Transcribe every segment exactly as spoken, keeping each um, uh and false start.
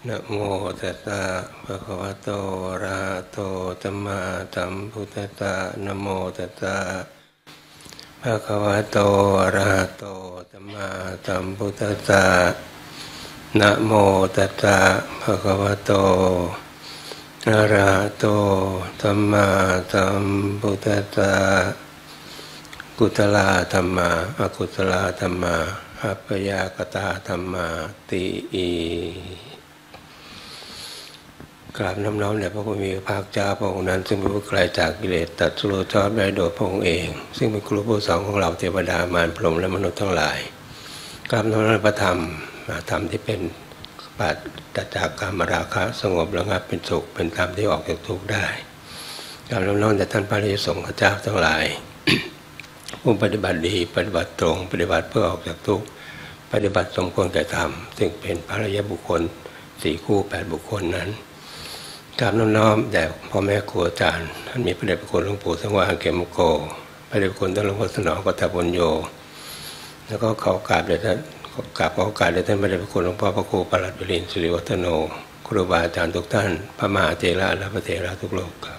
นะโมตัสสะภะคะวะโตอะระหะโตสัมมาสัมพุทธัสสะนะโมตัสสะภะคะวะโตอะระหะโตสัมมาสัมพุทธัสสะนะโมตัสสะภะคะวะโตอะระหะโตสัมมาสัมพุทธัสสะกุศลธัมมาอกุศลธัมมาอัปปยากตาธัมมาติอีกราบน้อมน้อมแด่พระผู้มีพระภาคเจ้าพระองค์นั้นซึ่งเป็นผู้ไกลจากกิเลสตรัสรู้ชอบได้โดยพระองค์เองซึ่งเป็นครูผู้สอนของเราเทวดามารพรหมและมนุษย์ทั้งหลายกราบน้อมนพระธรรมธรรมที่เป็นปราศจากกามราคะสงบระงับเป็นสุขเป็นธรรมที่ออกจากทุกข์ได้กราบน้อมน้อมแด่ท่านพระอริยสงฆ์เจ้าทั้งหลาย ผู้ปฏิบัติดีปฏิบัติตรงปฏิบัติเพื่อออกจากทุกข์ปฏิบัติสมควรแก่ธรรมซึ่งเป็นพระอริยบุคคลสี่คู่แปดบุคคลนั้นกราบน้อมๆแด่พ่อแม่ครูอาจารย์ท่านมีพระเดชพระคุณหลวงปู่สังวาสเขมโกพระเดชพระคุณท่านหลวงพ่อสนองกัตถปุญโญแล้วก็ขอกราบแด่ท่านกราบขอโอกาสแด่ท่านพระเดชพระคุณหลวงพ่อพระครูประหลัดวิรินทร์สิริวัฒโนครูบาอาจารย์ทุกท่านพระมหาเถระและพระเถระทุกโลกครับ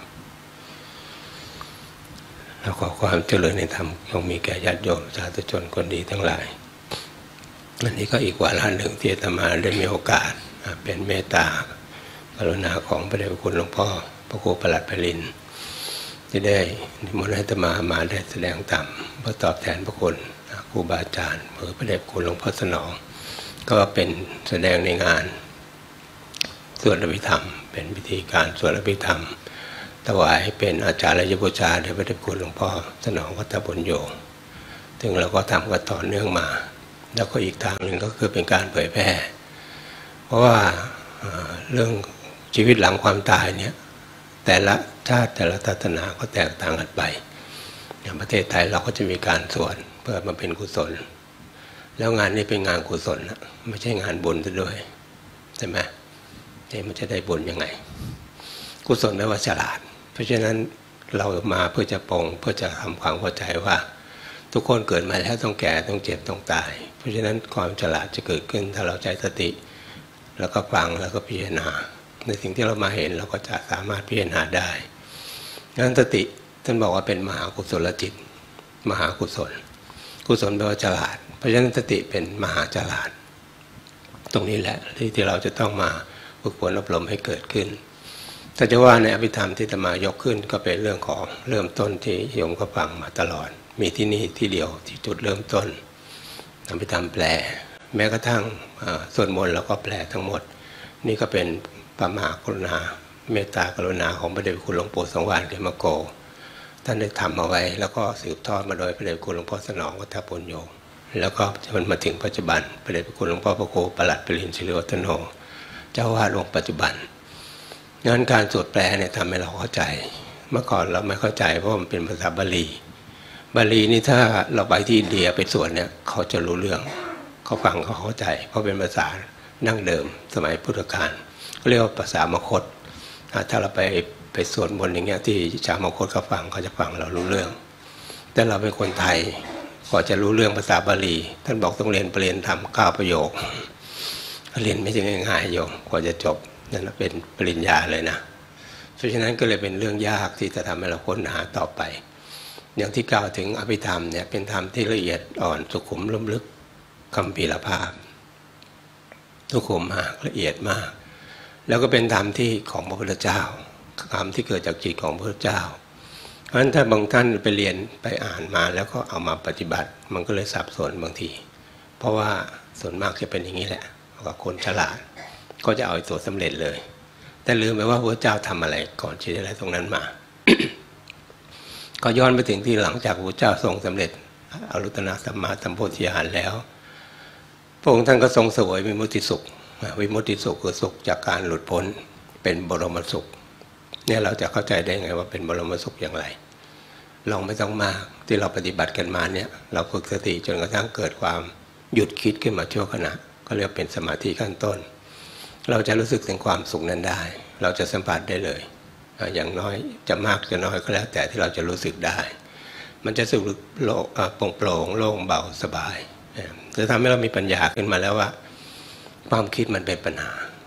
แล้วขอความเจริญในธรรมจงมีแก่ญาติโยมสาธุชนคนดีทั้งหลายอันนี้ก็อีกวาระหนึ่งที่อาตมาได้มีโอกาสเป็นเมตตากรุณาของพระเดชพระคุณหลวงพ่อพระครูประหลัดไพลินที่ได้นิมนต์ให้อาตมามาได้แสดงธรรมเพื่อตอบแทนพระคุณครูบาอาจารย์หรือพระเดชพระคุณหลวงพ่อสนองก็เป็นแสดงในงานสวดอภิธรรมเป็นพิธีการสวดอภิธรรมถวายเป็นอาจารย์บูชาแด่พระเดชพระคุณหลวงพ่อสนองกัตถปุญโญซึ่งเราก็ทำกันต่อเนื่องมาแล้วก็อีกทางหนึ่งก็คือเป็นการเผยแพร่เพราะว่าเรื่องชีวิตหลังความตายเนี่ยแต่ละชาติแต่ละศาสนาก็แตกต่างกันไปอย่างประเทศไทยเราก็จะมีการสวดเพื่อมาเป็นกุศลแล้วงานนี้เป็นงานกุศลนะไม่ใช่งานบุญซะด้วยใช่ไหมนี่มันจะได้บุญยังไงกุศลแปลว่าฉลาดเพราะฉะนั้นเรามาเพื่อจะปรงเพื่อจะทำความเข้าใจว่าทุกคนเกิดมาแล้วต้องแก่ต้องเจ็บต้องตายเพราะฉะนั้นความฉลาดจะเกิดขึ้นถ้าเราใช้สติแล้วก็ฟังแล้วก็พิจารณาในสิ่งที่เรามาเห็นเราก็จะสามารถพิจารณาได้งั้นสติท่านบอกว่าเป็นมหากุศลจิตมหากุศลกุศลแปลว่าฉลาดเพราะฉะนั้นสติเป็นมหาฉลาดตรงนี้แหละที่เราจะต้องมาฝึกฝนอบรมให้เกิดขึ้นถ้าจะว่าในอภิธรรมที่จะมายกขึ้นก็เป็นเรื่องของเริ่มต้นที่โยมก็ฟังมาตลอดมีที่นี่ที่เดียวที่จุดเริ่มต้นอภิธรรมแปลแม้กระทั่งสวดมนต์เราก็แปลทั้งหมดนี่ก็เป็นพระมหากรุณาเมตตากรุณาของพระเดชพระคุณหลวงปู่สังวาสเขมโกท่านได้ทำเอาไว้แล้วก็สืบทอดมาโดยพระเดชพระคุณหลวงพ่อสนองกัตถปุญโญแล้วก็จนมาถึงปัจจุบันพระเดชพระคุณหลวงพ่อพระครูประหลัดไพลินสิริวัฒโนเจ้าวาดองค์ปัจจุบันงานการสวดแปลเนี่ยทำให้เราเข้าใจเมื่อก่อนเราไม่เข้าใจเพราะมันเป็นภาษาบาลีบาลีนี่ถ้าเราไปที่อินเดียไปสวดเนี่ยเขาจะรู้เรื่องเขาฟังเขาเข้าใจเพราะเป็นภาษาดั้งเดิมสมัยพุทธกาลเขาเรียกว่าภาษามคธถ้าเราไปไปสวดมนต์อย่างเงี้ยที่ชาวมคธเขาฟังเขาจะฟังเรารู้เรื่องแต่เราเป็นคนไทยก็จะรู้เรื่องภาษาบาลีท่านบอกต้องเรียนปริญญาธรรมเก้าประโยคเรียนไม่ใช่ง่ายๆโยมกว่าจะจบนั่นเป็นปริญญาเลยนะเพราะฉะนั้นก็เลยเป็นเรื่องยากที่จะทำให้เราค้นหาต่อไปอย่างที่กล่าวถึงอภิธรรมเนี่ยเป็นธรรมที่ละเอียดอ่อนสุขุมลุ่มลึกคัมภีรภาพสุขุมมากละเอียดมากแล้วก็เป็นธรรมที่ของพระพุทธเจ้าธรรมที่เกิดจากจิตของพระพุทธเจ้าเพราะฉะนั้นถ้าบางท่านไปเรียนไปอ่านมาแล้วก็เอามาปฏิบัติมันก็เลยสับสนบางทีเพราะว่าส่วนมากจะเป็นอย่างนี้แหละกับคนฉลาดก็จะเอาตัวสำเร็จเลยแต่ลืมไปว่าพระเจ้าทำอะไรก่อนที่จะได้ตรงนั้นมา ก็ย้อนไปถึงที่หลังจากพระเจ้าทรงสำเร็จอรุตตรสัมมาสัมโพธิญาณแล้วพระองค์ท่านก็ทรงเสวยวิมุตติสุขวิมุตติสุขคือสุขจากการหลุดพ้นเป็นบรมสุขเนี่ยเราจะเข้าใจได้ไงว่าเป็นบรมสุขอย่างไรลองไม่ต้องมากที่เราปฏิบัติกันมาเนี่ยเราฝึกสติจนกระทั่งเกิดความหยุดคิดขึ้นมาชั่วขณะก็เรียกเป็นสมาธิขั้นต้นเราจะรู้สึกถึงความสุขนั้นได้เราจะสัมผัสได้เลยอย่างน้อยจะมากจะน้อยก็แล้วแต่ที่เราจะรู้สึกได้มันจะรู้สึกโล่งโปร่งโล่งเบาสบายจะทำให้เรามีปัญญาขึ้นมาแล้วว่าความคิดมันเป็นปัญหา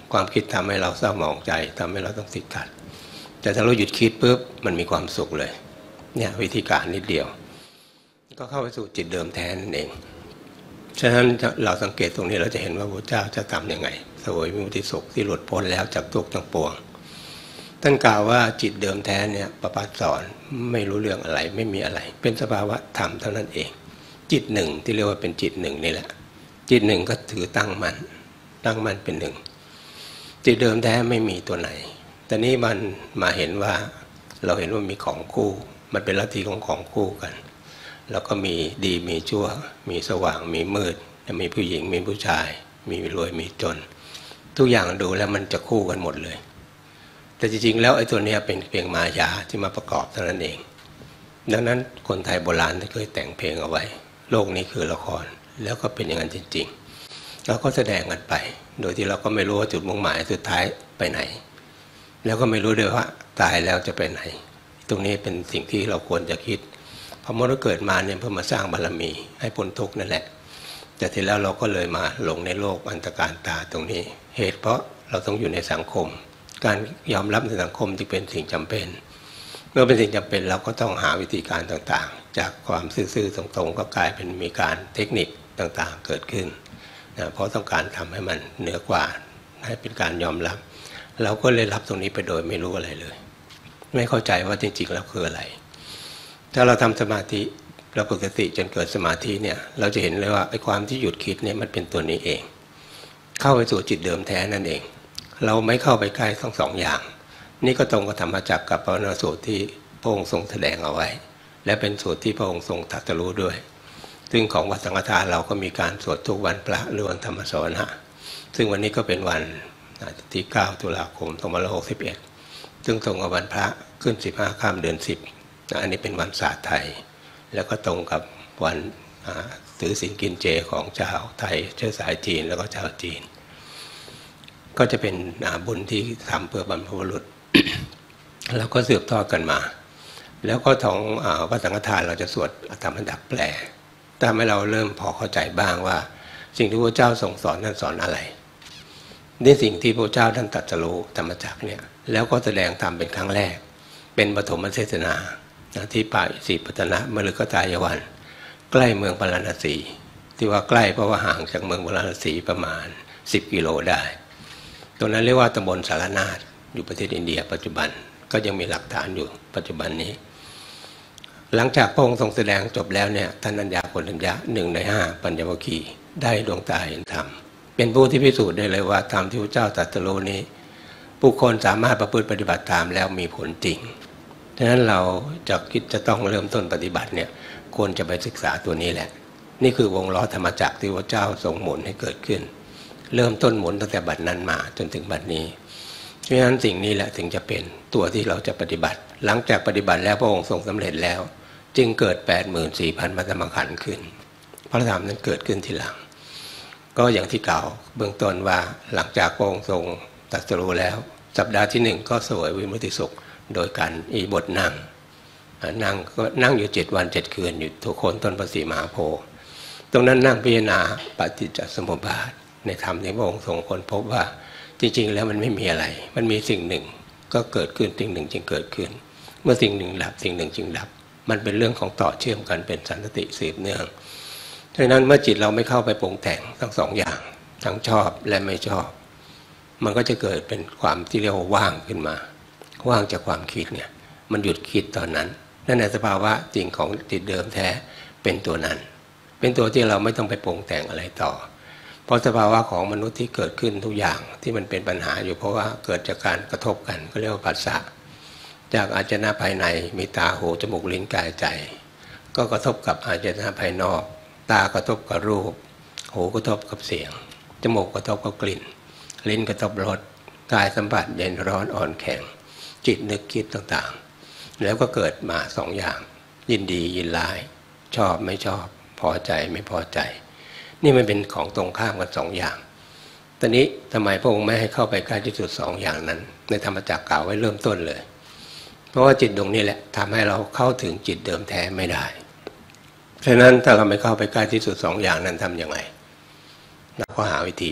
ความคิดทำให้เราเศร้าหมองใจทำให้เราต้องติดขัดแต่ถ้าเราหยุดคิดปุ๊บมันมีความสุขเลยเนี่ยวิธีการนิดเดียวก็เข้าไปสู่จิตเดิมแท้นั่นเองฉะนั้นเราสังเกตตรงนี้เราจะเห็นว่าพระเจ้าจะทำยังไงเสวยวิมุตติสุขที่หลุดพ้นแล้วจากทุกข์ทั้งปวงท่านกล่าวว่าจิตเดิมแท้เนี่ยประภัสสอนไม่รู้เรื่องอะไรไม่มีอะไรเป็นสภาวะธรรมเท่านั้นเองจิตหนึ่งที่เรียกว่าเป็นจิตหนึ่งนี่แหละจิตหนึ่งก็ถือตั้งมั่นตั้งมั่นเป็นหนึ่งจิตเดิมแท้ไม่มีตัวไหนแต่นี้มันมาเห็นว่าเราเห็นว่ามีของคู่มันเป็นลัทธิของของคู่กันแล้วก็มีดีมีชั่วมีสว่างมีมืดมีผู้หญิงมีผู้ชายมีรวยมีจนทุกอย่างดูแล้วมันจะคู่กันหมดเลยแต่จริงๆแล้วไอ้ตัวนี้เป็นเพียงมายาที่มาประกอบเท่านั้นเองดังนั้นคนไทยโบราณที่เคยแต่งเพลงเอาไว้โลกนี้คือละครแล้วก็เป็นอย่างนั้นจริงๆแล้วก็แสดงกันไปโดยที่เราก็ไม่รู้ว่าจุดมุ่งหมายสุดท้ายไปไหนแล้วก็ไม่รู้ด้วยว่าตายแล้วจะไปไหนตรงนี้เป็นสิ่งที่เราควรจะคิดเพราะเมื่อเราเกิดมาเนี่ยเพื่อมาสร้างบารมีให้พ้นทุกข์นั่นแหละแต่ทีแล้วเราก็เลยมาหลงในโลกอันตรการตาตรงนี้เหตุเพราะเราต้องอยู่ในสังคมการยอมรับในสังคมจึงเป็นสิ่งจำเป็นเมื่อเป็นสิ่งจำเป็นเราก็ต้องหาวิธีการต่างๆจากความซื่อๆตรงๆก็กลายเป็นมีการเทคนิคต่างๆเกิดขึ้นนะเพราะต้องการทำให้มันเหนือกว่าให้เป็นการยอมรับเราก็เลยรับตรงนี้ไปโดยไม่รู้อะไรเลยไม่เข้าใจว่าจริงๆแล้วคืออะไรถ้าเราทำสมาธิเราปกติจนเกิดสมาธิเนี่ยเราจะเห็นเลยว่าไอ้ความที่หยุดคิดเนี่ยมันเป็นตัวนี้เองเข้าไปสู่จิตเดิมแท้นั่นเองเราไม่เข้าไปใกล้ทั้งสองอย่างนี่ก็ตรงกับธรรมจักรกับปวัณณสูตรที่พระองค์ทรงแสดงเอาไว้และเป็นสูตรที่พระองค์ทรงตรัสรู้ด้วยซึ่งของวัดสังฆทานเราก็มีการสวดทุกวันพระหรือวันธรรมสวนะซึ่งวันนี้ก็เป็นวันที่เก้าตุลาคมสองพันห้าร้อยหกสิบเอ็ดซึ่งตรงกับวันพระขึ้นสิบห้าค่ำเดือนสิบอันนี้เป็นวันศาสตร์ไทยแล้วก็ตรงกับวันถือศีลกินเจของชาวไทยเชื้อสายจีนแล้วก็ชาวจีนก็จะเป็นบุญที่ทำเพื่อบรรพบุรุษ แล้วก็สืบทอดกันมาแล้วก็ของวัดสังฆทานเราจะสวดธรรมดักแปลทำให้เราเริ่มพอเข้าใจบ้างว่าสิ่งที่พระเจ้าทรงสอนนั้นสอนอะไรนี่สิ่งที่พระเจ้าท่านตรัสรู้ธรรมจักรเนี่ยแล้วก็แสดงธรรมเป็นครั้งแรกเป็นปฐมเทศนาที่ป่าอิสิปตนะมฤคทายวันใกล้เมืองพาราณสีที่ว่าใกล้เพราะว่าห่างจากเมืองพาราณสีประมาณสิบกิโลได้ตรงนั้นเรียกว่าตำบลสารนาถอยู่ประเทศอินเดียปัจจุบันก็ยังมีหลักฐานอยู่ปัจจุบันนี้หลังจากพระองค์ทรงแสดงจบแล้วเนี่ยท่านอัญญาโกณฑัญญะหนึ่งในห้าปัญญวคีได้ดวงตาเห็นธรรมเป็นผู้ที่พิสูจน์ได้เลยว่าธรรมที่พระเจ้าตรัสรู้นี้ผู้คนสามารถประพฤติปฏิบัติตามแล้วมีผลจริงฉะนั้นเราจะคิดจะต้องเริ่มต้นปฏิบัติเนี่ยควรจะไปศึกษาตัวนี้แหละนี่คือวงล้อธรรมจักรที่พระเจ้าทรงหมุนให้เกิดขึ้นเริ่มต้นหมุนตั้งแต่บัดนั้นมาจนถึงบัดนี้เพราะฉะนั้นสิ่งนี้แหละถึงจะเป็นตัวที่เราจะปฏิบัติหลังจากปฏิบัติแล้วพระองค์ทรงสำเร็จแล้วจึงเกิด แปดหมื่นสี่พัน มัตตมขันธ์ขึ้นพระธรรมนั้นเกิดขึ้นทีหลังก็อย่างที่กล่าวเบื้องต้นว่าหลังจากพระองค์ทรงตรัสรู้แล้วสัปดาห์ที่หนึ่งก็เสวยวิมุตติสุขโดยการอีบทนั่งนั่งก็นั่งอยู่เจ็ดวันเจ็ดคืนอยู่ทุกคนต้นพระศรีมหาโพธิ์ตรงนั้นนั่งพิจารณาปฏิจจสมุปบาทในธรรมที่พระองค์ทรงค้นพบว่าจริงๆแล้วมันไม่มีอะไรมันมีสิ่งหนึ่งก็เกิดขึ้นสิ่งหนึ่งจึงเกิดขึ้นเมื่อสิ่งหนึ่งดับสิ่งหนึ่งจึงดับมันเป็นเรื่องของต่อเชื่อมกันเป็นสันติสืบเนื่องฉะนั้นเมื่อจิตเราไม่เข้าไปปรุงแต่งทั้งสองอย่างทั้งชอบและไม่ชอบมันก็จะเกิดเป็นความที่เรียกว่าว่างขึ้นมาว่างจากความคิดเนี่ยมันหยุดคิดตอนนั้นนั่นในสภาวะจริงของจิตเดิมแท้เป็นตัวนั้นเป็นตัวที่เราไม่ต้องไปปรุงแต่งอะไรต่อเพราะสภาวะของมนุษย์ที่เกิดขึ้นทุกอย่างที่มันเป็นปัญหาอยู่เพราะว่าเกิดจากการกระทบกันก็เรียกว่าผัสสะจากอาจนะภายในมีตาหูจมูกลิ้นกายใจก็กระทบกับอาจนะภายนอกตากระทบกับรูปหูกระทบกับเสียงจมูกกระทบกับกลิ่นลิ้นกระทบรสกายสัมผัสเย็นร้อนอ่อนแข็งจิตนึกคิดต่างๆแล้วก็เกิดมาสองอย่างยินดียินร้ายชอบไม่ชอบพอใจไม่พอใจนี่มันเป็นของตรงข้ามกันสองอย่างตอนนี้ทำไมพระองค์ไม่ให้เข้าไปใกล้ที่สุดสองอย่างนั้นในธรรมจักรกล่าวไว้เริ่มต้นเลยเพราะว่าจิตดวงนี้แหละทำให้เราเข้าถึงจิตเดิมแท้ไม่ได้ฉะนั้นถ้าเราไม่เข้าไปใกล้ที่สุดสองอย่างนั้นทำยังไงเราก็หาวิธี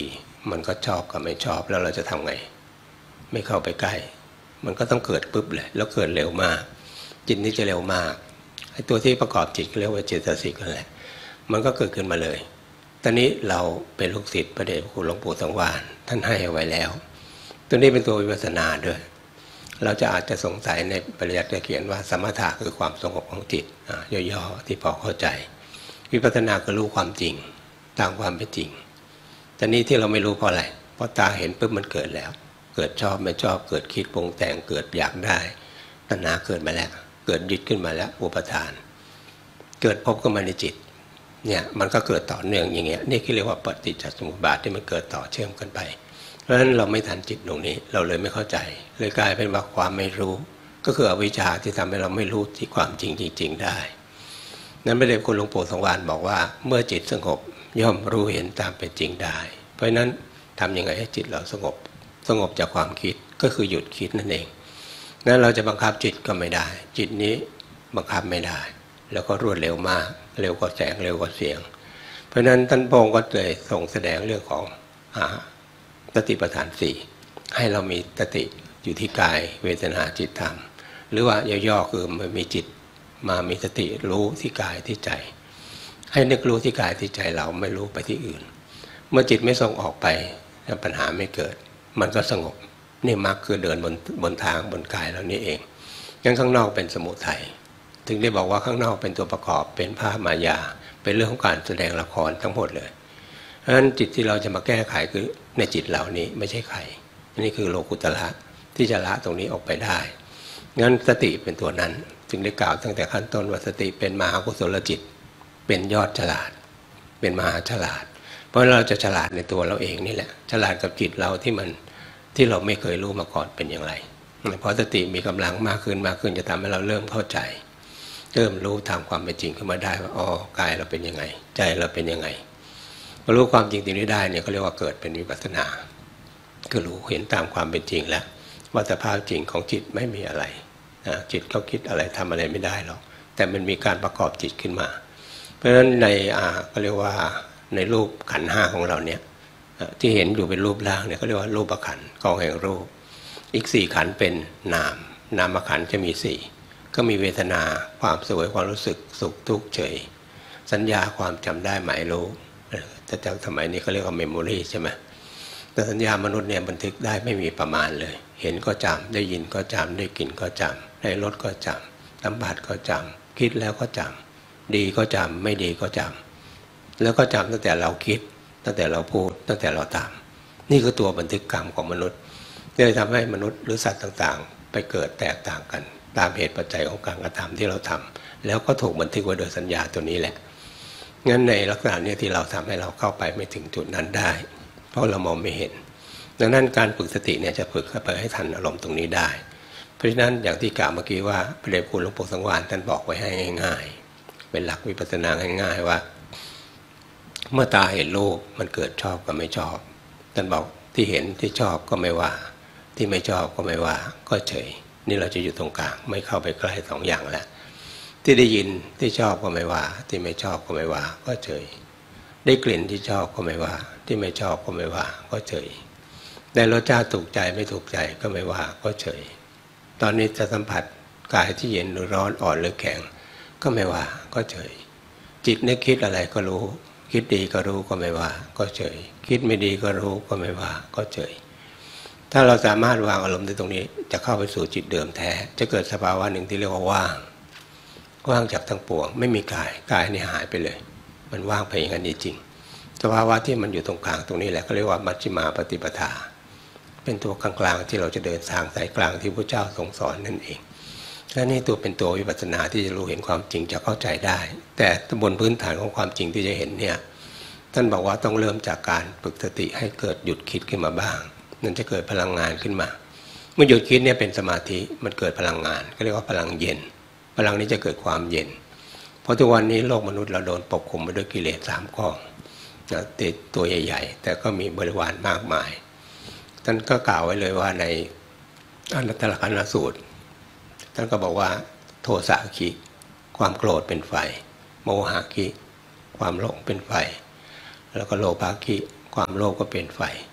มันก็ชอบกับไม่ชอบแล้วเราจะทำไงไม่เข้าไปใกล้มันก็ต้องเกิดปุ๊บเลยแล้วเกิดเร็วมากจิตนี้จะเร็วมากไอ้ตัวที่ประกอบจิตเรียกว่าเจตสิกนั่นแหละมันก็เกิดขึ้นมาเลยตอนนี้เราเป็นลูกศิษย์พระเดชพระคุณหลวงปู่สังวาลท่านให้เอาไว้แล้วตัวนี้เป็นตัววิปัสสนาด้วยเราจะอาจจะสงสัยในปริยัติเขียนว่าสมถะคือความสงบของจิตย่อๆที่พอเข้าใจวิปัสสนาคือรู้ความจริงตามความเป็นจริงแต่นี้ที่เราไม่รู้เพราะอะไรเพราะตาเห็นปุ๊บมันเกิดแล้วเกิดชอบไม่ชอบเกิดคิดปรุงแต่งเกิดอยากได้ตัณหาเกิดมาแล้วเกิดยึดขึ้นมาแล้วอุปทานเกิดพบขึ้นมาในจิตเนี่ยมันก็เกิดต่อเนื่องอย่างเงี้ยนี่คือเรียกว่าปฏิจจสมุปบาทที่มันเกิดต่อเชื่อมกันไปเพราะฉะนั้นเราไม่ทันจิตตรงนี้เราเลยไม่เข้าใจเลยกลายเป็นว่าความไม่รู้ก็คืออวิชชาที่ทำให้เราไม่รู้ที่ความจริงจริงๆได้นั้นพระเดชคุณหลวงปู่สังวาลบอกว่าเมื่อจิตสงบย่อมรู้เห็นตามเป็นจริงได้เพราะฉะนั้นทำยังไงให้จิตเราสงบสงบจากความคิดก็คือหยุดคิดนั่นเองนั้นเราจะบังคับจิตก็ไม่ได้จิตนี้บังคับไม่ได้แล้วก็รวดเร็วมากเร็วกว่าแสงเร็วกว่าเสียงเพราะฉะนั้นท่านพงศ์ก็เลยส่งแสดงเรื่องของสติปัฏฐานสี่ให้เรามีสติอยู่ที่กายเวทนาจิตธรรมหรือว่าย่อๆคือมันมีจิตมามีสติรู้ที่กายที่ใจให้นึกรู้ที่กายที่ใจเราไม่รู้ไปที่อื่นเมื่อจิตไม่ส่งออกไปปัญหาไม่เกิดมันก็สงบนี่มรรคคือเดินบนบนทางบนกายเรานี่เองงั้นข้างนอกเป็นสมุทัยถึงได้บอกว่าข้างนอกเป็นตัวประกอบเป็นภาพมายาเป็นเรื่องของการแสดงละครทั้งหมดเลยเพราะฉะนั้นจิตที่เราจะมาแก้ไขคือในจิตเหล่านี้ไม่ใช่ใครนี่คือโลกุตระที่จะละตรงนี้ออกไปได้งั้นสติเป็นตัวนั้นจึงได้กล่าวตั้งแต่ขั้นต้นว่าสติเป็นมหากุศลจิตเป็นยอดฉลาดเป็นมหาฉลาดเพราะเราจะฉลาดในตัวเราเองนี่แหละฉลาดกับจิตเราที่มันที่เราไม่เคยรู้มาก่อนเป็นอย่างไรเพราะสติมีกำลังมากขึ้นมากขึ้นจะทำให้เราเริ่มเข้าใจเริ่มรู้ตามความเป็นจริงขึ้นมาได้ว่าอ๋อกายเราเป็นยังไงใจเราเป็นยังไงพอรู้ความจริงตรงนี้ได้เนี่ยเขาเรียกว่าเกิดเป็นวิปัสสนาคือรู้เห็นตามความเป็นจริงแล้วว่าสภาพจริงของจิตไม่มีอะไรจิตเขาคิดอะไรทำอะไรไม่ได้หรอกแต่มันมีการประกอบจิตขึ้นมาเพราะฉะนั้นในอ่าก็เรียกว่าในรูปขันธ์ห้าของเราเนี่ยที่เห็นอยู่เป็นรูปร่างเนี่ยเขาเรียกว่ารูปขันธ์กองแห่งรูปอีกสี่ขันธ์เป็นนามนามขันธ์จะมีสี่ก็มีเวทนาความสวยความรู้สึกสุขทุกข์เฉยสัญญาความจำได้หมายรู้แต่จากสมัยนี้เขาเรียกว่าเมมโมรีใช่ไหมแต่สัญญามนุษย์เนี่ยบันทึกได้ไม่มีประมาณเลยเห็นก็จำได้ยินก็จำได้กลิ่นก็จำได้รสก็จำสัมผัสก็จำคิดแล้วก็จำดีก็จำไม่ดีก็จำแล้วก็จำตั้งแต่เราคิดตั้งแต่เราพูดตั้งแต่เราทำนี่คือตัวบันทึกกรรมของมนุษย์เลยทำให้มนุษย์หรือสัตว์ต่างๆไปเกิดแตกต่างกันตามเหตุปัจจัยของการกระทำที่เราทำแล้วก็ถูกบันทึกไว้โดยสัญญาตัวนี้แหละงั้นในลักษณะนี้ที่เราทำให้เราเข้าไปไม่ถึงจุดนั้นได้เพราะเรามองไม่เห็นดังนั้นการฝึกสติเนี่ยจะฝึกเข้าไปให้ทันอารมณ์ตรงนี้ได้เพราะฉะนั้นอย่างที่กล่าวเมื่อกี้ว่าพระเดชคุณหลวงปู่สังวาลท่านบอกไว้ให้ง่ายๆเป็นหลักวิปัสสนาง่ายๆว่าเมื่อตาเห็นรูปมันเกิดชอบกับไม่ชอบท่านบอกที่เห็นที่ชอบก็ไม่ว่าที่ไม่ชอบก็ไม่ว่าก็เฉยนี่เราจะอยู่ตรงกลางไม่เข้าไปใกล้สองอย่างแล้วที่ได้ยินที่ชอบก็ไม่ว่าที่ไม่ชอบก็ไม่ว่าก็เฉยได้กลิ่นที่ชอบก็ไม่ว่าที่ไม่ชอบก็ไม่ว่าก็เฉยได้รสชาติถูกใจไม่ถูกใจก็ไม่ว่าก็เฉยตอนนี้จะสัมผัสกายที่เย็นหรือร้อนอ่อนหรือแข็งก็ไม่ว่าก็เฉยจิตนึกคิดอะไรก็รู้คิดดีก็รู้ก็ไม่ว่าก็เฉยคิดไม่ดีก็รู้ก็ไม่ว่าก็เฉยถ้าเราสามารถวางอารมณ์ในตรงนี้จะเข้าไปสู่จิตเดิมแท้จะเกิดสภาวะหนึ่งที่เรียกว่าว่างว่างจากทั้งปวงไม่มีกายกายนี่หายไปเลยมันว่างไปอย่างนั้นจริงสภาวะที่มันอยู่ตรงกลางตรงนี้แหละเขาเรียกว่ามัชฌิมาปฏิปทาเป็นตัวกลางๆที่เราจะเดินทางสายกลางที่พระเจ้าทรงสอนนั่นเองและนี่ตัวเป็นตัววิปัสสนาที่จะรู้เห็นความจริงจะเข้าใจได้แต่บนพื้นฐานของความจริงที่จะเห็นเนี่ยท่านบอกว่าต้องเริ่มจากการฝึกสติให้เกิดหยุดคิดขึ้นมาบ้างนั่นจะเกิดพลังงานขึ้นมาเมื่อหยุดคิดเนี่ยเป็นสมาธิมันเกิดพลังงานก็เรียกว่าพลังเย็นพลังนี้จะเกิดความเย็นเพราะทุกวันนี้โลกมนุษย์เราโดนปกคลุมไปด้วยกิเลสสามกองนะติดตัวใหญ่ๆแต่ก็มีบริวารมากมายท่านก็กล่าวไว้เลยว่าในอนัตตลกนัสูตรท่านก็บอกว่าโทสะคิความโกรธเป็นไฟโมหะคิความหลงเป็นไฟแล้วก็โลภะคิความโลภก็เป็นไฟ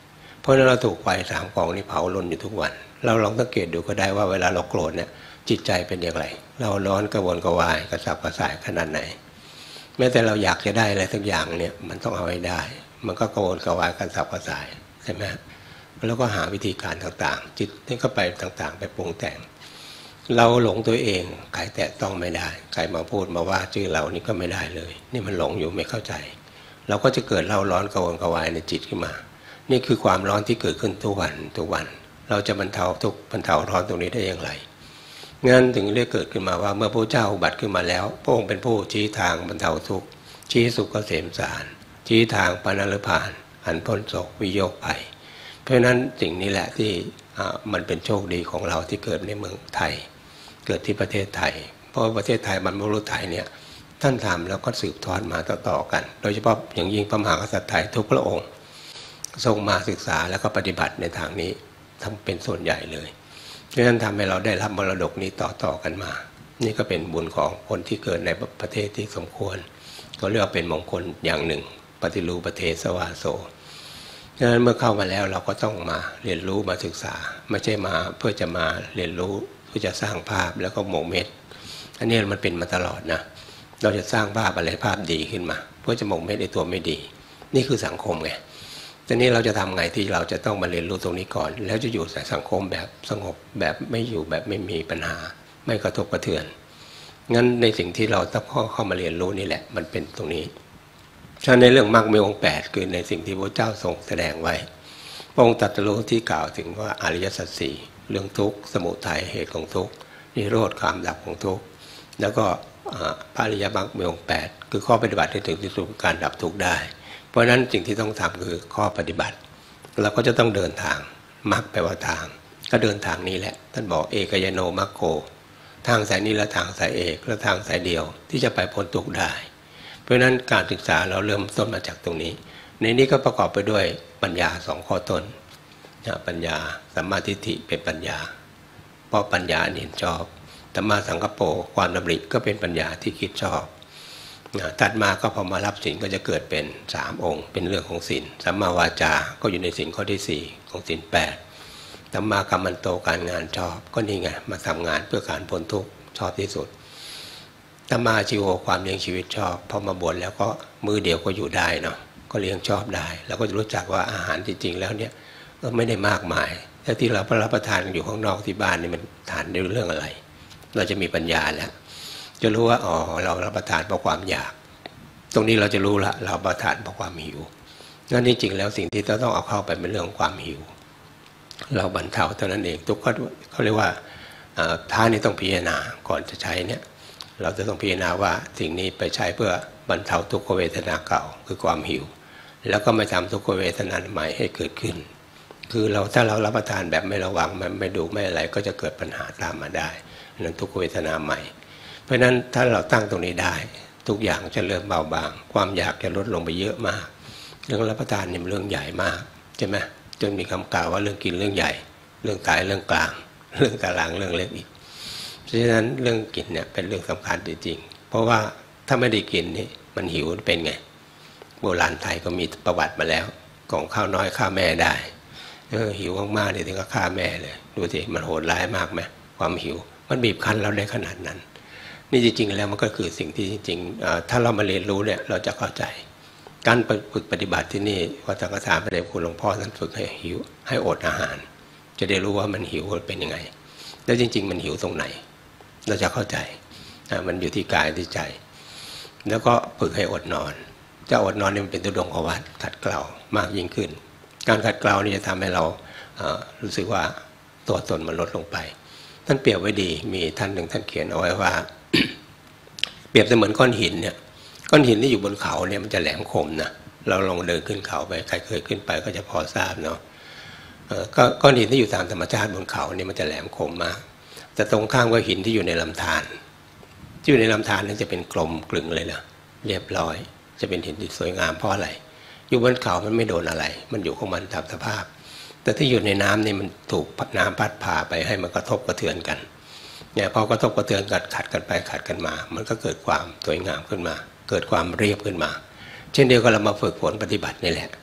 เพราะฉะนั้นเราถูกไฟสามกองนี้เผาลนอยู่ทุกวันเราลองสังเกตดูก็ได้ว่าเวลาเราโกรธเนี่ยจิตใจเป็นอย่างไรเราร้อนกระวนกระวายกระสับกระส่ายขนาดไหนแม้แต่เราอยากจะได้อะไรสักอย่างเนี่ยมันต้องเอาให้ได้มันก็กระวนกระวายกระสับกระส่ายใช่ไหมแล้วก็หาวิธีการต่างๆจิตนี่ก็ไปต่างๆไปปรุงแต่งเราหลงตัวเองใครแตะต้องไม่ได้ใครมาพูดมาว่าชื่อเรานี่ก็ไม่ได้เลยนี่มันหลงอยู่ไม่เข้าใจเราก็จะเกิดเล่าร้อนกระวนกระวายในจิตขึ้นมานี่คือความร้อนที่เกิดขึ้นทุกวันทุกวันเราจะบรรเทาทุกบรรเทาร้อนตรงนี้ได้อย่างไรงั้นถึงเรียกเกิดขึ้นมาว่าเมื่อพระเจ้าอุบัติขึ้นมาแล้วพระองค์เป็นผู้ชี้ทางบรรเทาทุกข์ชี้สุขเกษมสารชี้ทางปานิพพานอันพ้นโศกวิโยคภัยเพราะฉะนั้นสิ่งนี้แหละที่มันเป็นโชคดีของเราที่เกิดในเมืองไทยเกิดที่ประเทศไทยเพราะประเทศไทยบรรพบุรุษไทยเนี่ยท่านทำแล้วก็สืบทอดมาต่อๆกันโดยเฉพาะอย่างยิ่งพระมหากษัตริย์ไทยทุกพระองค์ทรงมาศึกษาแล้วก็ปฏิบัติในทางนี้ทั้งเป็นส่วนใหญ่เลยเพราะฉะนั้นทำให้เราได้รับมรดกนี้ต่อๆกันมานี่ก็เป็นบุญของคนที่เกิดในประเทศที่สมควรก็เรียกว่าเป็นมงคลอย่างหนึ่งปฏิรูปประเทศสวาโสฉะนั้นเมื่อเข้ามาแล้วเราก็ต้องมาเรียนรู้มาศึกษาไม่ใช่มาเพื่อจะมาเรียนรู้เพื่อจะสร้างภาพแล้วก็หมกเม็ดอันนี้มันเป็นมาตลอดนะเราจะสร้างภาพอะไรภาพดีขึ้นมาเพื่อจะหมกเม็ดในตัวไม่ดีนี่คือสังคมไงตอนนี้เราจะทำไงที่เราจะต้องมาเรียนรู้ตรงนี้ก่อนแล้วจะอยู่ในสังคมแบบสงบแบบไม่อยู่แบบไม่มีปัญหาไม่กระทบกระเทือนงั้นในสิ่งที่เราต้องเข้ามาเรียนรู้นี่แหละมันเป็นตรงนี้ฉะนั้นในเรื่องมรรคมีองค์แปดคือในสิ่งที่พระเจ้าทรงแสดงไว้พระองค์ตรัสรู้ที่กล่าวถึงว่าอริยสัจสี่เรื่องทุกข์สมุทัยเหตุของทุกข์นิโรธความดับของทุกข์แล้วก็พระอริยมรรคมีองค์แปดคือข้อปฏิบัติที่ถึงที่สุดการดับทุกข์ได้เพราะฉะนั้นสิ่งที่ต้องทำคือข้อปฏิบัติเราก็จะต้องเดินทางมรรคแปลว่าทางก็เดินทางนี้แหละท่านบอกเอกยโนมัคโคทางสายนี้และทางสายเอกและทางสายเดียวที่จะไปพ้นทุกข์ได้เพราะฉะนั้นการศึกษาเราเริ่มต้นมาจากตรงนี้ในนี้ก็ประกอบไปด้วยปัญญาสองข้อต้นปัญญาสัมมาทิฏฐิเป็นปัญญาเพราะปัญญาเห็นชอบสัมมาสังกัปโปความดำริก็เป็นปัญญาที่คิดชอบตัดมาก็พอมารับศีลก็จะเกิดเป็นสามองค์เป็นเรื่องของศีลสัมมาวาจาก็อยู่ในศีลข้อที่สี่ของศีลแปดสัมมากัมมันโตการงานชอบก็นี่ไงมาทำงานเพื่อการพ้นทุกข์ชอบที่สุดสัมมาชีโวความเลี้ยงชีวิตชอบพอมาบวชแล้วก็มือเดียวก็อยู่ได้เนาะก็เลี้ยงชอบได้แล้วก็จะรู้จักว่าอาหารจริงๆแล้วเนี่ยก็ไม่ได้มากมายแต่ที่เรารับประทานอยู่ข้างนอกที่บ้านนี่มันทานด้วยเรื่องอะไรเราจะมีปัญญาแล้วจะรู้ว่าอ๋อเรารับประทานเพราะความอยากตรงนี้เราจะรู้ละเรารับประทานเพราะความหิวงั้นจริงๆแล้วสิ่งที่เราต้องเอาเข้าไปเป็นเรื่องของความหิวเราบรรเทาเท่านั้นเองทุกคนเขาเรียกว่าท่านี้ต้องพิจารณาก่อนจะใช้เนี่ยเราจะต้องพิจารณาว่าสิ่งนี้ไปใช้เพื่อบรรเทาทุกขเวทนาเก่าคือความหิวแล้วก็ไม่ทำทุกขเวทนาใหม่ให้เกิดขึ้นคือเราถ้าเรารับประทานแบบไม่ระวังมันไม่ดูไม่อะไรก็จะเกิดปัญหาตามมาได้นั่นทุกขเวทนาใหม่เพราะฉะนั้นถ้าเราตั้งตรงนี้ได้ทุกอย่างจะเริ่มเบาบางความอยากจะลดลงไปเยอะมากเรื่องรับประทานนี่เป็นเรื่องใหญ่มากใช่ไหมจนมีคำกล่าวว่าเรื่องกินเรื่องใหญ่เรื่องกายเรื่องกลางเรื่องกลางเรื่องเล็กอีกเพราะฉะนั้นเรื่องกินเนี่ยเป็นเรื่องสำคัญจริงๆเพราะว่าถ้าไม่ได้กินนี่มันหิวเป็นไงโบราณไทยก็มีประวัติมาแล้วของข้าวน้อยฆ่าแม่ได้เออหิวมากๆเนี่ยถึงก็ฆ่าแม่เลยดูสิมันโหดร้ายมากไหมความหิวมันบีบคั้นเราได้ขนาดนั้นนี่จริงๆแล้วมันก็คือสิ่งที่จริงๆถ้าเรามาเรียนรู้เนี่ยเราจะเข้าใจการฝึกปฏิบัติที่นี่วัดสังฆทานพระเดชคุณหลวงพ่อท่านฝึกให้หิวให้อดอาหารจะได้รู้ว่ามันหิวเป็นยังไงแล้วจริงๆมันหิวตรงไหนเราจะเข้าใจมันอยู่ที่กายที่ใจแล้วก็ฝึกให้อดนอนจะอดนอนนี่มันเป็นตัวดวงของวัดขัดเกลามากยิ่งขึ้นการขัดเกลานี่จะทำให้เรารู้สึกว่าตัวตนมันลดลงไปท่านเปรียบไว้ดีมีท่านหนึ่งท่านเขียนเอาไว้ว่า เปรียบเสมือนก้อนหินเนี่ยก้อนหินที่อยู่บนเขาเนี่ยมันจะแหลมคมนะเราลองเดินขึ้นเขาไปใครเคยขึ้นไปก็จะพอทราบเนาะก็ก้อนหินที่อยู่ตามธรรมชาติบนเขาเนี่ยมันจะแหลมคมมากแต่ตรงข้ามกับหินที่อยู่ในลำธารที่อยู่ในลำธารนี่จะเป็นกลมกลึงเลยนะเรียบร้อยจะเป็นหินที่สวยงามเพราะอะไรอยู่บนเขามันไม่โดนอะไรมันอยู่ของมันตามสภาพแต่ที่อยู่ในน้ำนี่มันถูกน้ำพัดพาไปให้มันกระทบกระเทือนกันเนี่ยพอกระทบกระเทือนกันขัดกันไปขัดกันมามันก็เกิดความสวยงามขึ้นมาเกิดความเรียบขึ้นมาเช่นเดียวกันเรามาฝึกฝนปฏิบัตินี่แหละ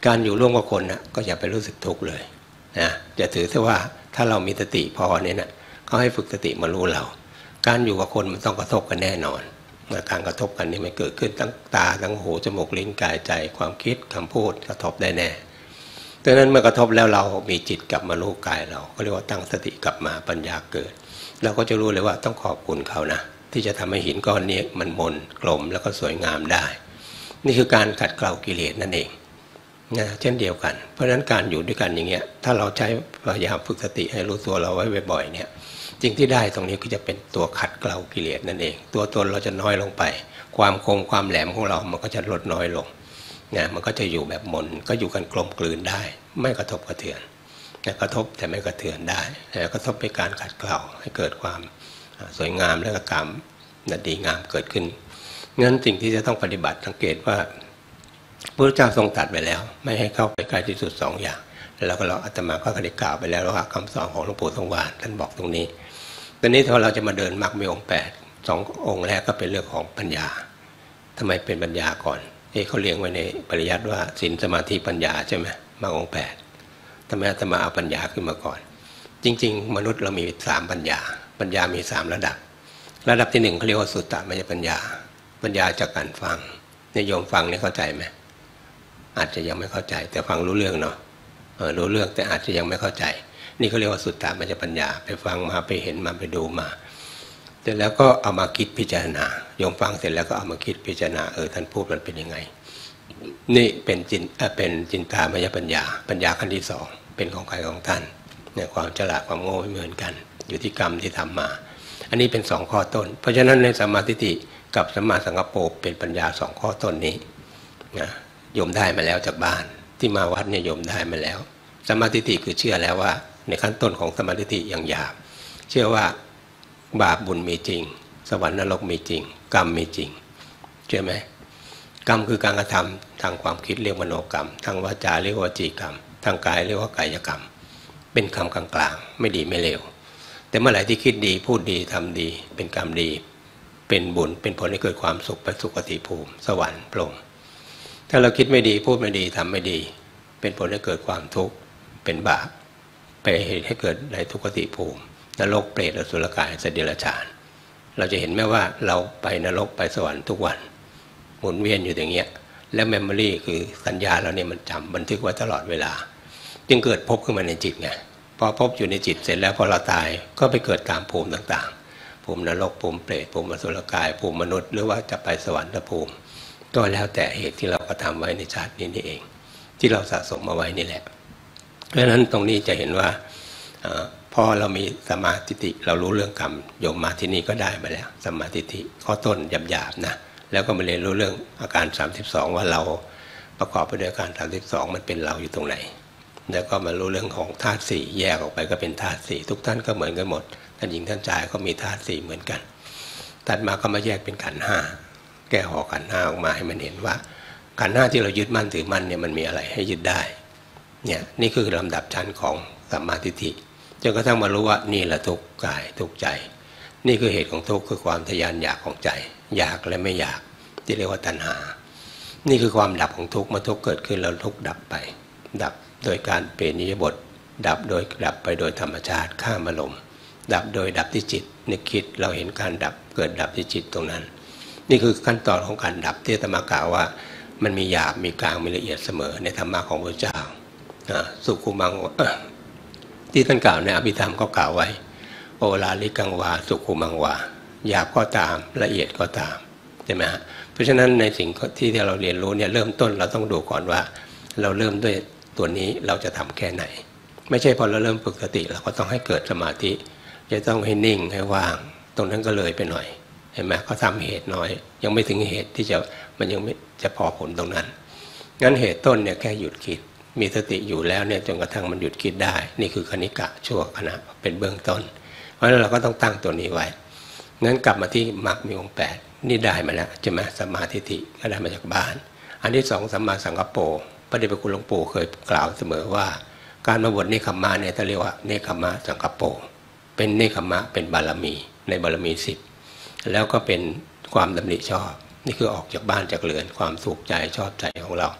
การอยู่ร่วมกับคนนะก็อย่าไปรู้สึกทุกข์เลยนะจะถือซะว่าถ้าเรามีสติพอเนี่ยนะเขาให้ฝึกสติมารู้เราการอยู่กับคนมันต้องกระทบกันแน่นอนการกระทบกันนี่มันเกิดขึ้นทั้งตาทั้งหูจมูกลิ้นกายใจความคิดคำพูดกระทบได้แน่ดังนั้นเมื่อกระทบแล้วเรามีจิตกลับมารู้กายเราก็เรียกว่าตั้งสติกลับมาปัญญาเกิดเราก็จะรู้เลยว่าต้องขอบคุณเขานะที่จะทำให้หินก้อนนี้มันมนกลมแล้วก็สวยงามได้นี่คือการขัดเกลากิเลสนั่นเองนะเช่นเดียวกันเพราะฉะนั้นการอยู่ด้วยกันอย่างเงี้ยถ้าเราใช้พยายามฝึกสติให้รู้ตัวเราไว้บ่อยๆเนี่ยสิ่งที่ได้ตรงนี้ก็จะเป็นตัวขัดเกลากิเลสนั่นเองตัวตนเราจะน้อยลงไปความคมความแหลมของเรามันก็จะลดน้อยลงนะมันก็จะอยู่แบบมนก็อยู่กันกลมกลืนได้ไม่กระทบกระเทือนนะกระทบแต่ไม่กระเทือนได้แต่กระทบเป็นการขัดเกลาให้เกิดความสวยงามและกรรมดีงามเกิดขึ้นงั้นสิ่งที่จะต้องปฏิบัติสังเกตว่าพระเจ้าทรงตรัสไปแล้วไม่ให้เข้าไปใกล้ที่สุดสองอย่างแล้วก็เราอาตมาก็ได้กล่าวไปแล้วว่าคำสอนของหลวงปู่ทองหวานท่านบอกตรงนี้ตอนนี้ถ้าเราจะมาเดินมรรคมีองค์แปดสององค์แรกก็เป็นเรื่องของปัญญาทำไมเป็นปัญญาก่อนเอ้เขาเรียงไว้ในปริยัติว่าศีลสมาธิปัญญาใช่ไหมมรรคองค์แปดทำไมอาตมาเอาปัญญาขึ้นมาก่อนจริงๆมนุษย์เรามีสามปัญญาปัญญามีสามระดับระดับที่หนึ่งเขาเรียกว่าสุตตมยปัญญาปัญญาจากการฟังนิยมฟังนี่เข้าใจไหมอาจจะยังไม่เข้าใจแต่ฟังรู้เรื่องเนาะเออรู้เรื่องแต่อาจจะยังไม่เข้าใจนี่เขาเรียกว่าสุตตมยปัญญาไปฟังมาไปเห็นมาไปดูมาเสร็จแล้วก็เอามาคิดพิจารณาโยมฟังเสร็จแล้วก็เอามาคิดพิจารณาเออท่านพูดมันเป็นยังไงนี่เป็นจินเป็นจินตามยปัญญาปัญญาขั้นที่สองเป็นของใครของท่านเนี่ยความฉลาดความโง่ไม่เหมือนกันอยู่ที่กรรมที่ทำมาอันนี้เป็นสองข้อต้นเพราะฉะนั้นในสัมมาทิฏฐิกับสัมมาสังกัปโปเป็นปัญญาสองข้อต้นนี้นะโยมได้มาแล้วจากบ้านที่มาวัดเนี่ยโยมได้มาแล้วสัมมาทิฏฐิคือเชื่อแล้วว่าในขั้นต้นของสัมมาทิฏฐิอย่างหยาบเชื่อว่าบาปบุญมีจริงสวรรค์นรกมีจริงกรรมมีจริงเชื่อไหมกรรมคือการกระทำทางความคิดเรียกมโนกรรมทางวาจาเรียกวจีกรรมทางกายเรียกว่ากายกรรมเป็นคำกลางๆไม่ดีไม่เลวแต่เมื่อไหร่ที่คิดดีพูดดีทำดีเป็นกรรมดีเป็นบุญเป็นผลให้เกิดความสุขไปสุคติภูมิสวรรค์พรหมถ้าเราคิดไม่ดีพูดไม่ดีทำไม่ดีเป็นผลให้เกิดความทุกข์เป็นบาปไปให้เกิดในทุกขติภูมินรกเปรตอสุรกายสัตว์เดรัจฉานเราจะเห็นไหมว่าเราไปนรกไปสวรรค์ทุกวันหมุนเวียนอยู่อย่างเงี้ยแล้วเมมโมรีคือสัญญาเราเนี่ยมันจำบันทึกไว้ตลอดเวลาจึงเกิดภพขึ้นมาในจิตไงพอภพอยู่ในจิตเสร็จแล้วพอเราตายก็ไปเกิดตามภูมิต่างๆภูมินรกภูมิเปรตภูมิอสุรกายภูมิมนุษย์หรือว่าจะไปสวรรค์ภูมิก็แล้วแต่เหตุที่เรากระทำไว้ในชาตินี้นี่เองที่เราสะสมมาไว้นี่แหละเพราะฉะนั้นตรงนี้จะเห็นว่าพอเรามีสมาธิเรารู้เรื่องกรรมโยมมาที่นี่ก็ได้มาแล้วสมาธิข้อต้นหยาบๆนะแล้วก็มาเรียนรู้เรื่องอาการสามสิบสองว่าเราประกอบไปด้วยอาการสามสิบสองมันเป็นเราอยู่ตรงไหนแล้วก็มารู้เรื่องของธาตุสี่แยกออกไปก็เป็นธาตุสี่ทุกท่านก็เหมือนกันหมดท่านหญิงท่านชายก็มีธาตุสี่เหมือนกันตัดมาก็มาแยกเป็นขันธ์ห้าแก้ห่อขันธ์ห้าออกมาให้มันเห็นว่าขันธ์ห้าที่เรายึดมั่นถือมั่นเนี่ยมันมีอะไรให้ยึดได้เนี่ยนี่คือลำดับชั้นของสัมมาทิฏฐิจนกระทั่งมารู้ว่านี่แหละทุกข์กายทุกข์ใจนี่คือเหตุของทุกข์คือความทยานอยากของใจอยากและไม่อยากที่เรียกว่าตัณหานี่คือความดับของทุกข์เมื่อทุกข์เกิดขึ้นแล้วทุกข์ดับไปดับโดยการเปลี่ยนนิยบทดับโดยดับไปโดยธรรมชาติข้ามอารมณ์ดับโดยดับที่จิตนึกคิดเราเห็นการดับเกิดดับที่จิตตรงนั้นนี่คือขั้นตอนของการดับที่อาตมากล่าวว่ามันมีหยาบมีกลางมีละเอียดเสมอในธรรมะของพระเจ้าสุขุมังที่ท่านกล่าวในอภิธรรมก็กล่าวไว้โอลาลิกังวาสุขุมังวาหยาบก็ตามละเอียดก็ตามใช่ไหมฮะเพราะฉะนั้นในสิ่งที่เราเรียนรู้เนี่ยเริ่มต้นเราต้องดูก่อนว่าเราเริ่มด้วยตัวนี้เราจะทำแค่ไหนไม่ใช่พอเราเริ่มฝึกสติเราก็ต้องให้เกิดสมาธิจะต้องให้นิ่งให้ว่างตรงนั้นก็เลยไปหน่อยเห็นไหมเขาทำเหตุน้อยยังไม่ถึงเหตุที่จะมันยังไม่จะพอผลตรงนั้นงั้นเหตุต้นเนี่ยแค่หยุดคิดมีสติอยู่แล้วเนี่ยจนกระทั่งมันหยุดคิดได้นี่คือคณิกะชั่วขณะเป็นเบื้องต้นเพราะฉะนั้นเราก็ต้องตั้งตัวนี้ไว้งั้นกลับมาที่มรรคมีองค์แปดนี่ได้มาแล้วใช่ไหมสัมมาทิฏฐิก็ได้มาจากบ้านอันที่สองสัมมาสังกัปโปพระเดชพระคุณหลวงปู่เคยกล่าวเสมอว่าการมาบวชเนคขมะเนี่ยเขาเรียกว่าเนคขมะสังกัปโปเป็นเนคขมะเป็นบารมีในบารมีสิบแล้วก็เป็นความดำริชอบนี่คือออกจากบ้านจากเรือนความสุขใจชอบใจของเรา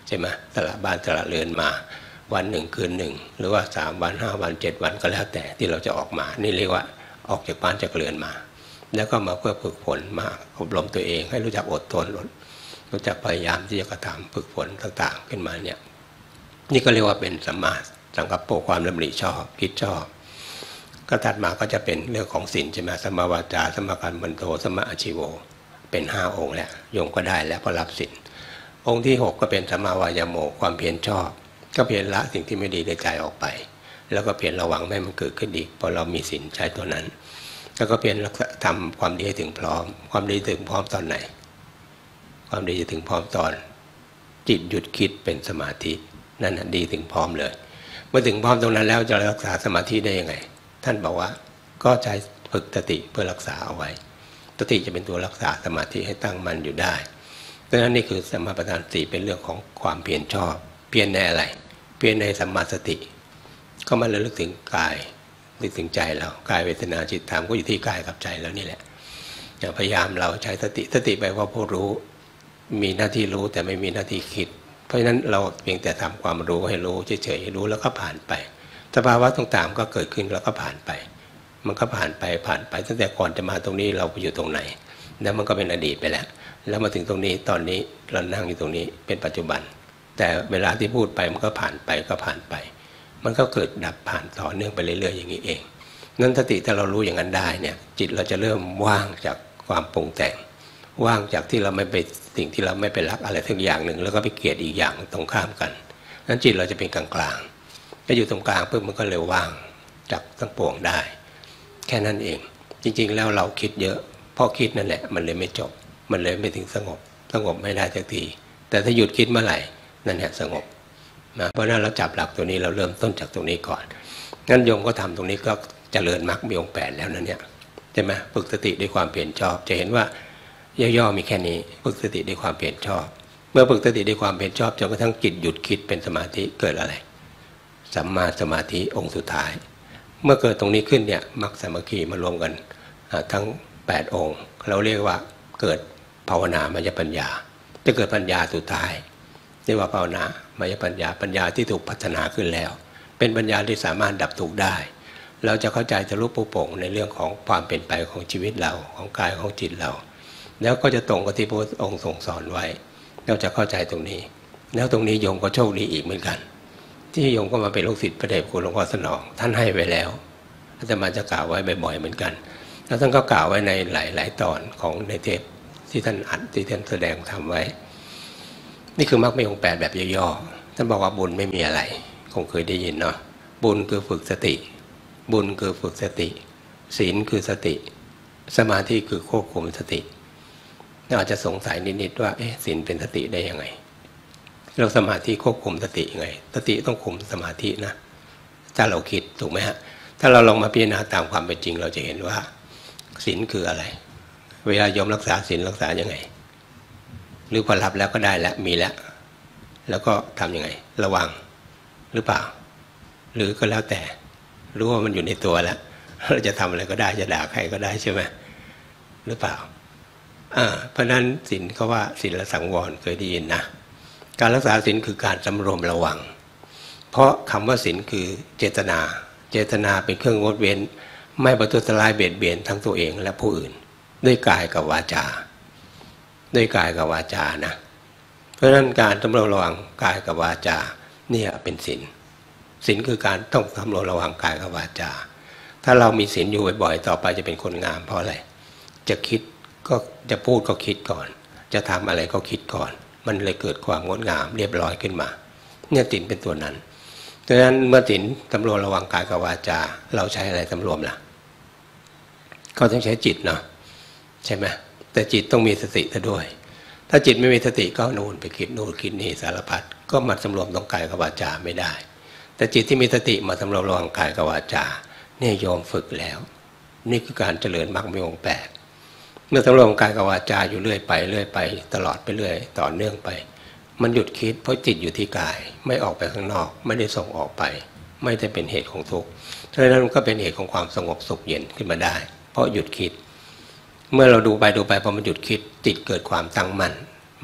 ใช่ไหมสละบ้านสละเรือนมาวันหนึ่งคืนหนึ่งหรือว่าสามวันห้าวันเจ็ดวันก็แล้วแต่ที่เราจะออกมานี่เรียกว่าออกจากบ้านจากเรือนมาแล้วก็มาเพื่อฝึกฝนมาอบรมตัวเองให้รู้จักอดทนรู้จักพยายามที่จะกระทำฝึกฝนต่างๆขึ้นมาเนี่ยนี่ก็เรียกว่าเป็นสัมมาสังกัปโปความดำริชอบคิดชอบก็ถัดมาก็จะเป็นเรื่องของศีลใช่ไหมสัมมาวาจาสัมมากัมมันโตสัมมาอาชีโวเป็นห้าองค์แล้วโยมก็ได้แล้วก็รับศีลองค์ที่หกก็เป็นสัมมาวายโมความเพียรชอบก็เพียรละสิ่งที่ไม่ดีในใจออกไปแล้วก็เพียรระวังไม่ให้มันเกิดขึ้นอีกพอเรามีศีลใช้ตัวนั้นแล้วก็เพียรทำความดีให้ถึงพร้อมความดีถึงพร้อมตอนไหนความดีจะถึงพร้อมตอนจิตหยุดคิดเป็นสมาธินั่นน่ะดีถึงพร้อมเลยเมื่อถึงพร้อมตรงนั้นแล้วจะรักษาสมาธิได้ยังไงท่านบอกว่าก็ใช้ฝึกสติเพื่อรักษาเอาไว้สติจะเป็นตัวรักษาสมาธิให้ตั้งมั่นอยู่ได้เพราะฉะนั้นนี่คือสัมมาประธานสี่เป็นเรื่องของความเพียรชอบเพียรในอะไรเพียรในสัมมาสติก็มาระลึกถึงกายนึกถึงใจเรากายเวทนาจิตธรรมก็อยู่ที่กายกับใจแล้วนี่แหละพยายามเราใช้สติสติแปลว่าผู้รู้มีหน้าที่รู้แต่ไม่มีหน้าที่คิดเพราะฉะนั้นเราเพียงแต่ทำความรู้ให้รู้เฉยๆให้รู้แล้วก็ผ่านไปสภาวะต่างๆก็เกิดขึ้นแล้วก็ผ่านไปมันก็ผ่านไปผ่านไปตั้งแต่ก่อนจะมาตรงนี้เราไปอยู่ตรงไหนแล้วมันก็เป็นอดีตไปแล้วแล้วมาถึงตรงนี้ตอนนี้เรานั่งอยู่ตรงนี้เป็นปัจจุบันแต่เวลาที่พูดไปมันก็ผ่านไปก็ผ่านไปมันก็เกิดดับผ่านต่อเนื่องไปเรื่อยๆอย่างนี้เองนั้นสติถ้าเรารู้อย่างนั้นได้เนี่ยจิตเราจะเริ่มว่างจากความปรุงแต่งว่างจากที่เราไม่ไปสิ่งที่เราไม่ไปรักอะไรทั้งอย่างหนึ่งแล้วก็ไปเกลียดอีกอย่างตรงข้ามกันนั้นจิตเราจะเป็นกลางๆถ้าอยู่ตรงกลางเพื่อมันก็เร็วว่างจากทั้งปวงได้แค่นั้นเองจริงๆแล้วเราคิดเยอะเพราะคิดนั่นแหละมันเลยไม่จบมันเลยไม่ถึงสงบสงบไม่ได้สักทีแต่ถ้าหยุดคิดเมื่อไหร่นั่นแหละสงบนะเพราะนั้นเราจับหลักตัวนี้เราเริ่มต้นจากตรงนี้ก่อนงั้นโยมก็ทำตรงนี้ก็เจริญมรรคมีองค์แปดแล้วนั่นเนี่ยใช่ไหมฝึกสติด้วยความเพียรชอบจะเห็นว่าย่อๆมีแค่นี้ฝึกสติด้วยความเพียรชอบเมื่อฝึกสติด้วยความเพียรชอบจนกระทั่งจิตหยุดคิดเป็นสมาธิเกิดอะไรสัมมาสมาธิองค์สุดท้ายเมื่อเกิดตรงนี้ขึ้นเนี่ยมรรคสามัคคีมารวมกันทั้งแปดองค์เราเรียกว่าเกิดภาวนามยปัญญาจะเกิดปัญญาสุดท้ายเรียกว่าภาวนามยปัญญาปัญญาที่ถูกพัฒนาขึ้นแล้วเป็นปัญญาที่สามารถดับทุกข์ได้เราจะเข้าใจทะลุปุโป่งในเรื่องของความเป็นไปของชีวิตเราของกายของจิตเราแล้วก็จะตรงกับที่พระองค์ทรงสอนไว้เราจะเข้าใจตรงนี้แล้วตรงนี้โยมก็โชคดีอีกเหมือนกันที่โยมก็มาเป็นลูกศิษย์พระเดชคุณหลวงพ่อสนองท่านให้ไว้แล้วอาตมาจะกล่าวไว้บ่อยๆเหมือนกันแล้วท่านก็กล่าวไว้ในหลายๆตอนของในเทปที่ท่านอัดที่ท่านแสดงทำไว้นี่คือมรรคมีองค์แปดแบบย่อๆท่านบอกว่าบุญไม่มีอะไรคงเคยได้ยินเนาะบุญคือฝึกสติบุญคือฝึกสติศีลคือสติสมาธิคือควบคุมสติเราอาจจะสงสัยนิดๆว่าเอ๊ะศีลเป็นสติได้ยังไงเราสมาธิควบคุมสติยังไงสติต้องคุมสมาธินะถ้าเราคิดถูกไหมฮะถ้าเราลองมาพิจารณาตามความเป็นจริงเราจะเห็นว่าศีลคืออะไรเวลายอมรักษาศีลรักษายังไงหรือพอรับแล้วก็ได้แล้วมีแล้วแล้วก็ทำยังไงระวังหรือเปล่าหรือก็แล้วแต่รู้ว่ามันอยู่ในตัวแล้วเราจะทำอะไรก็ได้จะด่าใครก็ได้ใช่ไหมหรือเปล่าอ่าเพราะนั้นศีลเขาว่าศีลสังวรเคยได้ยินนะการรักษาศีลคือการสำรวมระวังเพราะคำว่าศีลคือเจตนาเจตนาเป็นเครื่องงดเว้นไม่ประทุษร้ายเบียดเบียนทั้งตัวเองและผู้อื่นด้วยกายกับวาจาด้วยกายกับวาจานะเพราะฉะนั้นการสำรวมระวังกายกับวาจาเนี่ยเป็นศีลศีลคือการต้องสำรวมระวังกายกับวาจาถ้าเรามีศีลอยู่บ่อยๆต่อไปจะเป็นคนงามเพราะอะไรจะคิดก็จะพูดก็คิดก่อนจะทำอะไรก็คิดก่อนมันเลยเกิดความงดงามเรียบร้อยขึ้นมาเนี่ยศีลเป็นตัวนั้นดังนั้นเมื่อศีลสำรวมระวังกายกับวาจาเราใช้อะไรสำรวมล่ะก็ต้องใช้จิตเนาะใช่ไหมแต่จิตต้องมีสติซะด้วยถ้าจิตไม่มีสติก็นู่นไปคิดนู่นคิดนี่สารพัดก็มาสำรวมตรงกายกับวาจาไม่ได้แต่จิตที่มีสติมาสำรวมระวังกายกับวาจาเนี่ยโยมฝึกแล้วนี่คือการเจริญมรรคมีองค์แปดเมื่อสำรวมกายกับวาจาอยู่เรื่อยไปเรื่อยไปตลอดไปเรื่อยต่อเนื่องไปมันหยุดคิดเพราะจิตอยู่ที่กายไม่ออกไปข้างนอกไม่ได้ส่งออกไปไม่ได้เป็นเหตุของทุกข์เพราะฉะนั้นมันก็เป็นเหตุของความสงบสุขเย็นขึ้นมาได้เพราะหยุดคิดเมื่อเราดูไปดูไปพอมันหยุดคิดจิตเกิดความตั้งมั่น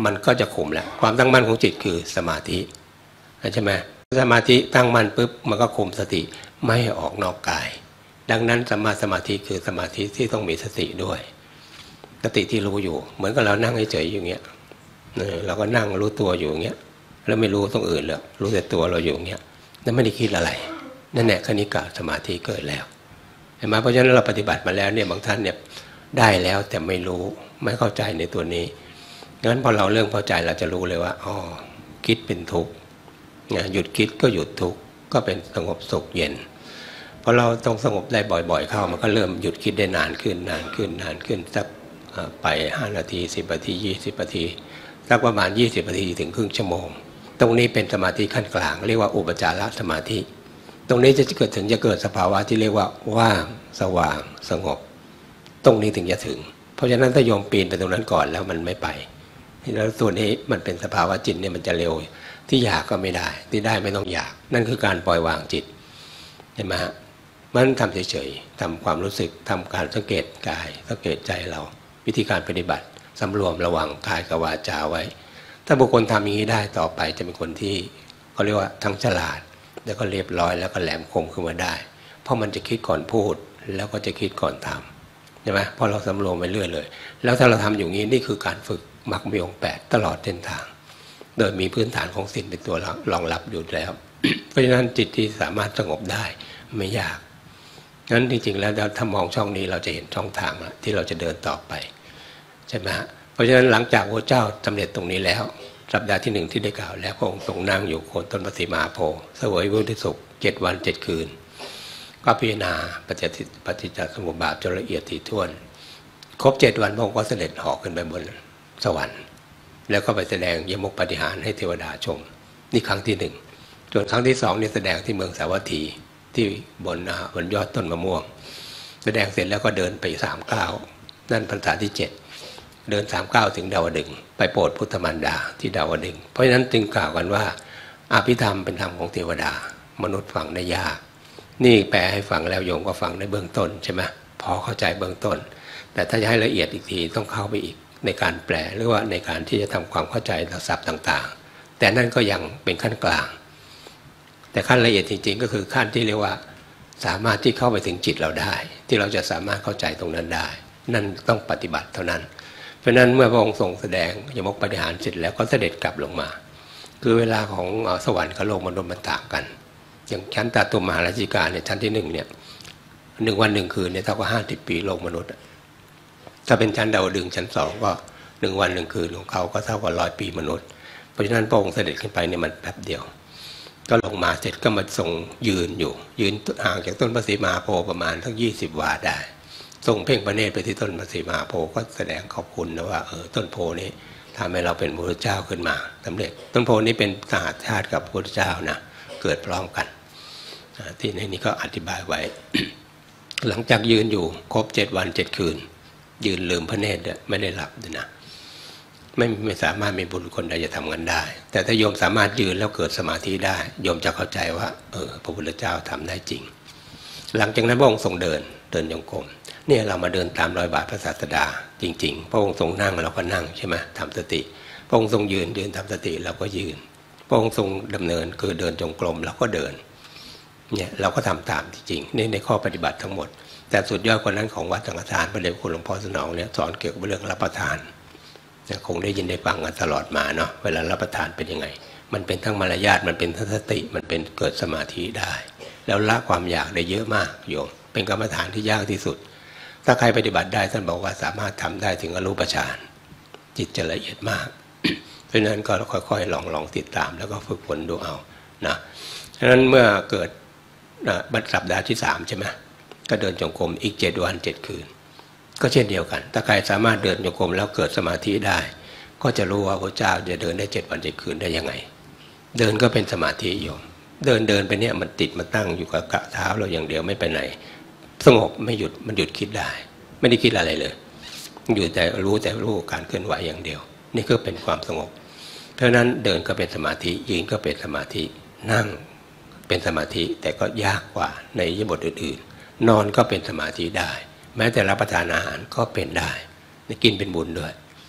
มันก็จะข่มแล้วความตั้งมั่นของจิตคือสมาธิใช่ไหมสมาธิตั้งมั่นปุ๊บมันก็ข่มสติไม่ให้ออกนอกกายดังนั้นสัมมาสมาธิคือสมาธิที่ต้องมีสติด้วยสติที่รู้อยู่เหมือนกับเรานั่งเฉยๆอย่างเงี้ยเราก็นั่งรู้ตัวอยู่อย่างเงี้ยแล้วไม่รู้ตรงอื่นเลยรู้แต่ตัวเราอยู่อย่างเงี้ยแล้วไม่ได้คิดอะไรนั่นแหละคณิกะสมาธิเกิดแล้วเห็นไหมเพราะฉะนั้นเราปฏิบัติมาแล้วเนี่ยบางท่านเนี่ยได้แล้วแต่ไม่รู้ไม่เข้าใจในตัวนี้งั้นพอเราเริ่มเข้าใจเราจะรู้เลยว่าอ๋อคิดเป็นทุกข์หยุดคิดก็หยุดทุกข์ก็เป็นสงบสุขเย็นพอเราต้องสงบได้บ่อยๆเข้ามันก็เริ่มหยุดคิดได้นานขึ้นนานขึ้นนานขึ้นสักไปห้านาทีสิบนาทียี่สิบนาทีสักประมาณยี่สิบนาทีถึงครึ่งชั่วโมงตรงนี้เป็นสมาธิขั้นกลางเรียกว่าอุปจารสมาธิตรงนี้จะเกิดถึงจะเกิดสภาวะที่เรียกว่าว่างสว่างสงบตรงนี้ถึงจะถึงเพราะฉะนั้นถ้าโยมปีนไปตรงนั้นก่อนแล้วมันไม่ไปแล้วตัวนี้มันเป็นสภาวะจิตเนี่ยมันจะเร็วที่อยากก็ไม่ได้ที่ได้ไม่ต้องอยากนั่นคือการปล่อยวางจิตเห็นไหมฮะมันทำเฉยๆทำความรู้สึกทำการสังเกตกายสังเกตใจเราวิธีการปฏิบัติสำรวมระวังกายกับวาจาไว้ถ้าบุคคลทำอย่างนี้ได้ต่อไปจะเป็นคนที่เขาเรียกว่าทั้งฉลาดแล้วก็เรียบร้อยแล้วก็แหลมคมขึ้นมาได้เพราะมันจะคิดก่อนพูดแล้วก็จะคิดก่อนทำใช่ไหมพอเราสำรวมไปเรื่อยเลยแล้วถ้าเราทำอย่างนี้นี่คือการฝึกมรรคมีองค์แปดตลอดเส้นทางโดยมีพื้นฐานของศีลเป็นตัวรองรับอยู่แล้ว เพราะฉะนั้นจิตที่สามารถสงบได้ไม่ยากงั้นจริงๆแล้วถ้ามองช่องนี้เราจะเห็นช่องทางแล้วที่เราจะเดินต่อไปใช่ไหมฮะเพราะฉะนั้นหลังจากพระเจ้าสำเร็จตรงนี้แล้วสัปดาห์ที่หนึ่งที่ได้กล่าวแล้วพระองค์ทรงนั่งอยู่โคนต้นปฏิมาโพเสวยวิมุตติสุขเจ็ดวันเจ็ดคืนก็พิจารณาปฏิจจปฏิจจสมุปบาทจนละเอียดถี่ถ้วนครบเจ็ดวันพระองค์ก็เสด็จเหาะขึ้นไปบนสวรรค์แล้วก็ไปแสดงยมกปาฏิหาริย์ให้เทวดาชมนี่ครั้งที่หนึ่งส่วนครั้งที่สองนี่แสดงที่เมืองสาวัตถีที่บนบนยอดต้นมะม่วงแสดงเสร็จแล้วก็เดินไปสามก้าวนั่นพรรษาที่เจ็ดเดินสามก้าวถึงดาวดึงส์ไปโปรดพุทธมารดาที่ดาวดึงส์เพราะฉะนั้นจึงกล่าวกันว่าอภิธรรมเป็นธรรมของเทวดามนุษย์ฟังได้ยากนี่แปลให้ฟังแล้วโยมก็ฟังในเบื้องต้นใช่ไหมพอเข้าใจเบื้องต้นแต่ถ้าจะให้ละเอียดอีกทีต้องเข้าไปอีกในการแปลหรือว่าในการที่จะทำความเข้าใจศัพท์ต่างๆแต่นั่นก็ยังเป็นขั้นกลางแต่ขั้นละเอียดจริงๆก็คือขั้นที่เรียกว่าสามารถที่เข้าไปถึงจิตเราได้ที่เราจะสามารถเข้าใจตรงนั้นได้นั่นต้องปฏิบัติเท่านั้นเพราะนั้นเมื่อพระองค์ทรงแสดงยมกปาฏิหาริย์เสร็จแล้วก็เสด็จกลับลงมาคือเวลาของสวรรค์กับโลกมนุษย์มันต่างกันอย่างชั้นตาตุมมหาราชิกาเนี่ยชั้นที่หนึ่งเนี่ยหนึ่งวันหนึ่งคืนเนี่ยเท่ากับห้าสิบปีโลกมนุษย์ถ้าเป็นชั้นดาวดึงส์ชั้นสองก็หนึ่งวันหนึ่งคืนของเขาก็เท่ากับร้อยปีมนุษย์เพราะฉะนั้นพระองค์เสด็จขึ้นไปเนี่ยมันแป๊บเดียวก็ลงมาเสร็จก็มาทรงยืนอยู่ยืนห่างจากต้นพระศรีมหาโพธิ์ประมาณทั้งยี่สิบวาได้ทรงเพ่งพระเนตรไปที่ต้นพระศรีมหาโพธิ์ก็แสดงขอบคุณนะว่าเออต้นโพนี้ทำให้เราเป็นพระพุทธเจ้าขึ้นมาสำเร็จต้นโพนี้เป็นสหชาติกับพระพุทธเจ้านะเกิดพร้อมกันที่ในนี้ก็อธิบายไว้ หลังจากยืนอยู่ครบเจ็ดวันเจ็ดคืนยืนลืมพระเนตรไม่ได้หลับด้วยนะไม่ไม่สามารถมีบุรุษคนใดจะทำกันได้แต่ถ้าโยมสามารถยืนแล้วเกิดสมาธิได้โยมจะเข้าใจว่าเออพระพุทธเจ้าทำได้จริงหลังจากนั้นพระองค์ทรงเดินเดินจงกรมเนี่ยเรามาเดินตามรอยบาทพระศาสดาจริงๆพระองค์ทรงนั่งเราก็นั่งใช่ไหมทำสติพระองค์ทรงยืนยืนทำสติเราก็ยืนพระองค์ทรงดำเนินคือเดินจงกรมเราก็เดินเนี่ยเราก็ทำตามจริงๆนี่ในข้อปฏิบัติทั้งหมดแต่สุดยอดกว่านั้นของวัดสังฆทานพระเดชคุณหลวงพ่อสนองเนี่ยสอนเกี่ยวกับเรื่องรับประทานคงได้ยินได้ฟังกันตลอดมาเนาะเวลารับประทานเป็นยังไงมันเป็นทั้งมารยาทมันเป็นทั้งสติมันเป็นเกิดสมาธิได้แล้วละความอยากได้เยอะมากโยมเป็นกรรมฐานที่ยากที่สุดถ้าใครปฏิบัติได้ท่านบอกว่าสามารถทำได้ถึงอรูปฌานจิตจะละเอียดมาก เพราะฉะนั้นก็ค่อยๆลองลองติดตามแล้วก็ฝึกฝนดูเอานะฉะนั้นเมื่อเกิดบัดสัปดาห์ที่สามใช่ไหมก็เดินจงกรมอีกเจ็ดวันเจ็ดคืนก็เช่นเดียวกันถ้าใครสามารถเดินจงกรมแล้วเกิดสมาธิได้ก็จะรู้ว่าพระเจ้าจะเดินได้เจ็ดวันเจ็ดคืนได้ยังไงเดินก็เป็นสมาธิโยมเดินเดินไปเนี่ยมันติดมาตั้งอยู่กับกะเท้าเราอย่างเดียวไม่ไปไหนสงบไม่หยุดมันหยุดคิดได้ไม่ได้คิดอะไรเลยอยู่แต่รู้แต่รู้การเคลื่อนไหวอย่างเดียวนี่ก็เป็นความสงบเพราะฉะนั้นเดินก็เป็นสมาธิยืนก็เป็นสมาธินั่งเป็นสมาธิแต่ก็ยากกว่าในอิริยาบถอื่นๆนอนก็เป็นสมาธิได้แม้แต่รับประทานอาหารก็เป็นได้กินเป็นบุญด้วย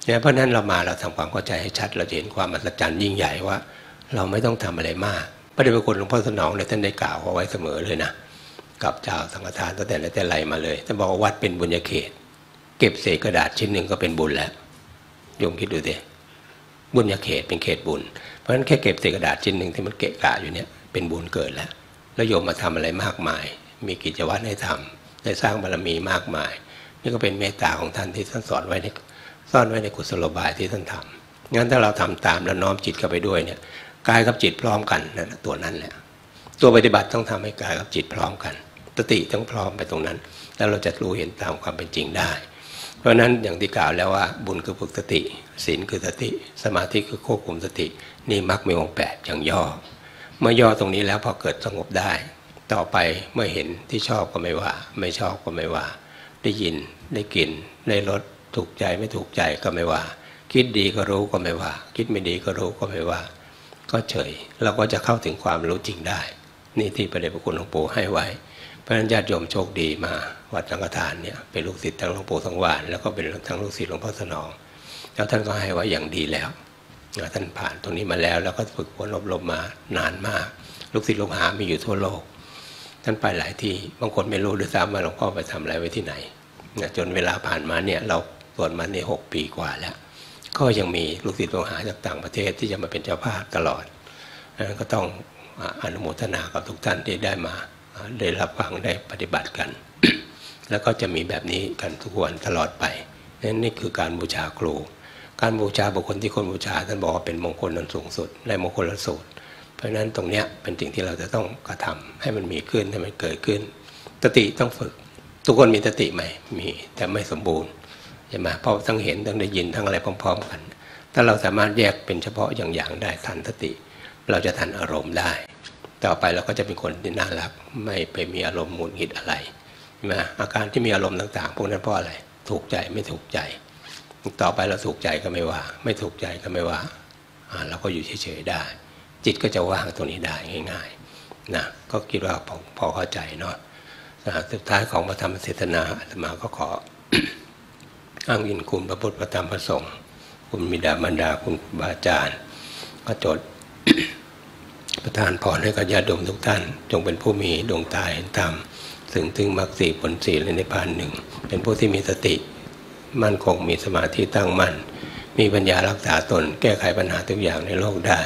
เนี่ยเพราะนั้นเรามาเราทำความเข้าใจให้ชัดเราจะเห็นความมหัศจรรย์ยิ่งใหญ่ว่าเราไม่ต้องทำอะไรมากพระเดชพระคุณหลวงพ่อสนองเนี่ยท่านได้กล่าวเอาไว้เสมอเลยนะกับเจ้าสังฆทานตั้งแต่ไหนแต่ไรมาเลยท่านบอกว่าวัดเป็นบุญญาเขตเก็บเศษกระดาษชิ้นหนึ่งก็เป็นบุญแล้วโยมคิดดูดิบุญญาเขตเป็นเขตบุญเพราะฉะนั้นแค่เก็บเศษกระดาษชิ้นหนึ่งที่มันเกะกะอยู่เนี่ยเป็นบุญเกิดแล้วแล้วโยมมาทำอะไรมากมายมีกิจวัตรให้ทำได้สร้างบารมีมากมายนี่ก็เป็นเมตตาของท่านที่ท่านสอนไว้ในซ่อนไว้ในกุศโลบายที่ท่านทำงั้นถ้าเราทำตามแล้วน้อมจิตเข้าไปด้วยเนี่ยกายกับจิตพร้อมกันนั่นตัวนั้นแหละตัวปฏิบัติต้องทำให้กายกับจิตพร้อมกันสติต้องพร้อมไปตรงนั้นแล้วเราจะรู้เห็นตามความเป็นจริงได้เพราะนั้นอย่างที่กล่าวแล้วว่าบุญคือฝึกสติศีลคือสติสมาธิคือควบคุมสตินี่มรรคมีองค์แปดอย่างย่อเมื่อย่อตรงนี้แล้วพอเกิดสงบได้ต่อไปเมื่อเห็นที่ชอบก็ไม่ว่าไม่ชอบก็ไม่ว่าได้ยินได้กลิ่นได้รสถูกใจไม่ถูกใจก็ไม่ว่าคิดดีก็รู้ก็ไม่ว่าคิดไม่ดีก็รู้ก็ไม่ว่าก็เฉยเราก็จะเข้าถึงความรู้จริงได้นี่ที่พระเดชพระคุณหลวงปู่ให้ไว้เพราะฉะนั้นญาติโยมโชคดีมาวัดสังฆทานเนี่ยเป็นลูกศิษย์ทั้งหลวงปู่สังวาลแล้วก็เป็นทั้งลูกศิษย์หลวงพ่อสนองแล้วท่านก็ให้ไว้อย่างดีแล้วท่านผ่านตรงนี้มาแล้วแล้วก็ฝึกฝนอบรมมานานมากลูกศิษย์ลูกหามีอยู่ทั่วโลกท่านไปหลายที่บางคนไม่รู้ด้วยซ้ำว่าหลวงพ่อไปทำอะไรไว้ที่ไหนจนเวลาผ่านมาเนี่ยเราตรวจมาในหกปีกว่าแล้วก็ยังมีลูกศิษย์ลูกหาจากต่างประเทศที่จะมาเป็นเจ้าภาพตลอดนั้นก็ต้องอนุโมทนากับทุกท่านที่ได้มาได้รับฟังได้ปฏิบัติกัน แล้วก็จะมีแบบนี้กันทุกวันตลอดไปนั่นนี่คือการบูชาครูการบูชาบุคคลที่คนบูชาท่านบอกว่าเป็นมงคลอันสูงสุดในมงคลสูตรเพราะฉะนั้นตรงนี้เป็นสิ่งที่เราจะต้องกระทำให้มันมีขึ้นให้มันเกิดขึ้นสติต้องฝึกทุกคนมีสติไหมมีแต่ไม่สมบูรณ์ใช่ไหมเพราะทั้งเห็นทั้งได้ยินทั้งอะไรพร้อมๆกันถ้าเราสามารถแยกเป็นเฉพาะอย่างๆได้ทันสติเราจะทันอารมณ์ได้ต่อไปเราก็จะเป็นคนที่น่ารักไม่ไปมีอารมณ์หงุดหงิดอะไรใช่ไหมอาการที่มีอารมณ์ต่างๆพวกนั้นเพราะอะไรถูกใจไม่ถูกใจต่อไปเราถูกใจก็ไม่ว่าไม่ถูกใจก็ไม่ว่าเราก็อยู่เฉยๆได้จิตก็จะว่างตรงนี้ได้ง่ายๆนะก็คิดว่าพอพอเข้าใจเนาะสุดท้ายของพระธรรมเทศนาอาตมาก็ขอ อ้างอิงคุณพระพุทธพระธรรมพระสงฆ์คุณบิดามารดาคุณครูบาอาจารย์ก็จด ประทานพรให้กับญาติโยมทุกท่านจงเป็นผู้มีดวงตาเห็นธรรมถึงถึงมรรคสี่ผลสี่และนิพพานหนึ่งเป็นผู้ที่มีสติมั่นคงมีสมาธิตั้งมั่นมีปัญญารักษาตนแก้ไขปัญหาทุกอย่างในโลกได้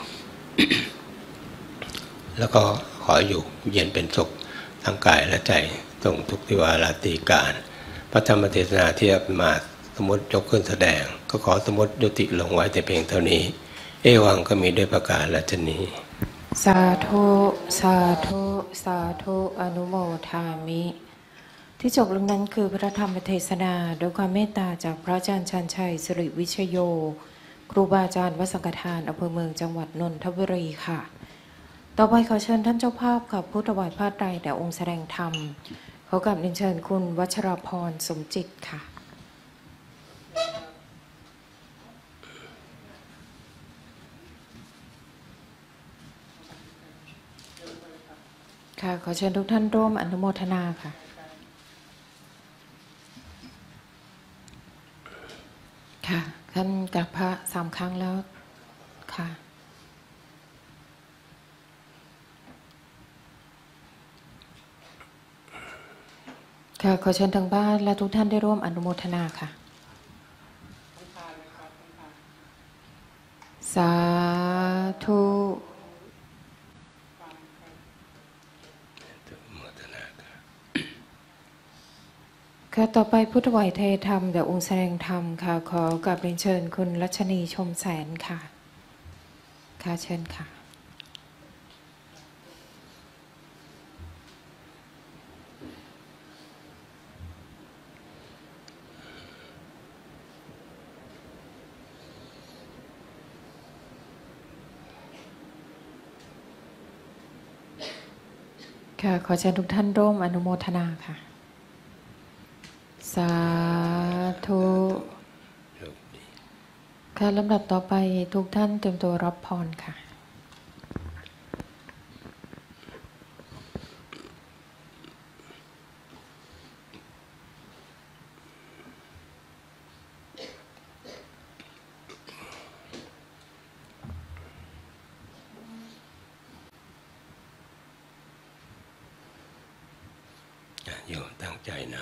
แล้วก็ขออยู่เย็นเป็นสุขทั้งกายและใจตรงทุกทิวาราตรีการพระธรรมเทศนาที่มาสมมติยกขึ้นแสดงก็ขอสมมติยุติลงไว้แต่เพียงเท่านี้เอวังก็มีด้วยประการละชนี้สาธุสาธุสาธุอนุโมทามิที่จบลงนั้นคือพระธรรมเทศนาโดยความเมตตาจากพระอาจารย์ชันชัยสิริวิชโยครูบาอาจารย์วัดสังฆทานอำเภอเมืองจังหวัดนนทบุรีค่ะต่อไปขอเชิญท่านเจ้าภาพกับผู้ถวายผ้าไตรแด่องค์แสดงธรรมขอกราบเรียนเชิญคุณวัชรพรสมจิตค่ะค่ะขอเชิญทุกท่านร่วมอนุโมทนาค่ะค่ะท่านกราบพระสามครั้งแล้วค่ะค่ะขอเชิญทางบ้านและทุกท่านได้ร่วมอนุโมทนาค่ะสาธุค่ะต่อไปพุทธไหวเทธรรมเดี๋ยวองค์แสดงธรรมค่ะขอกราบเรียนเชิญคุณรัชนีชมแสนค่ะค่ะเชิญค่ะค่ะขอเชิญทุกท่านร่วมอนุโมทนาค่ะสาธุค่ะลำดับต่อไปทุกท่านเตรียมตัวรับพรค่ะโยมตั้งใจนะ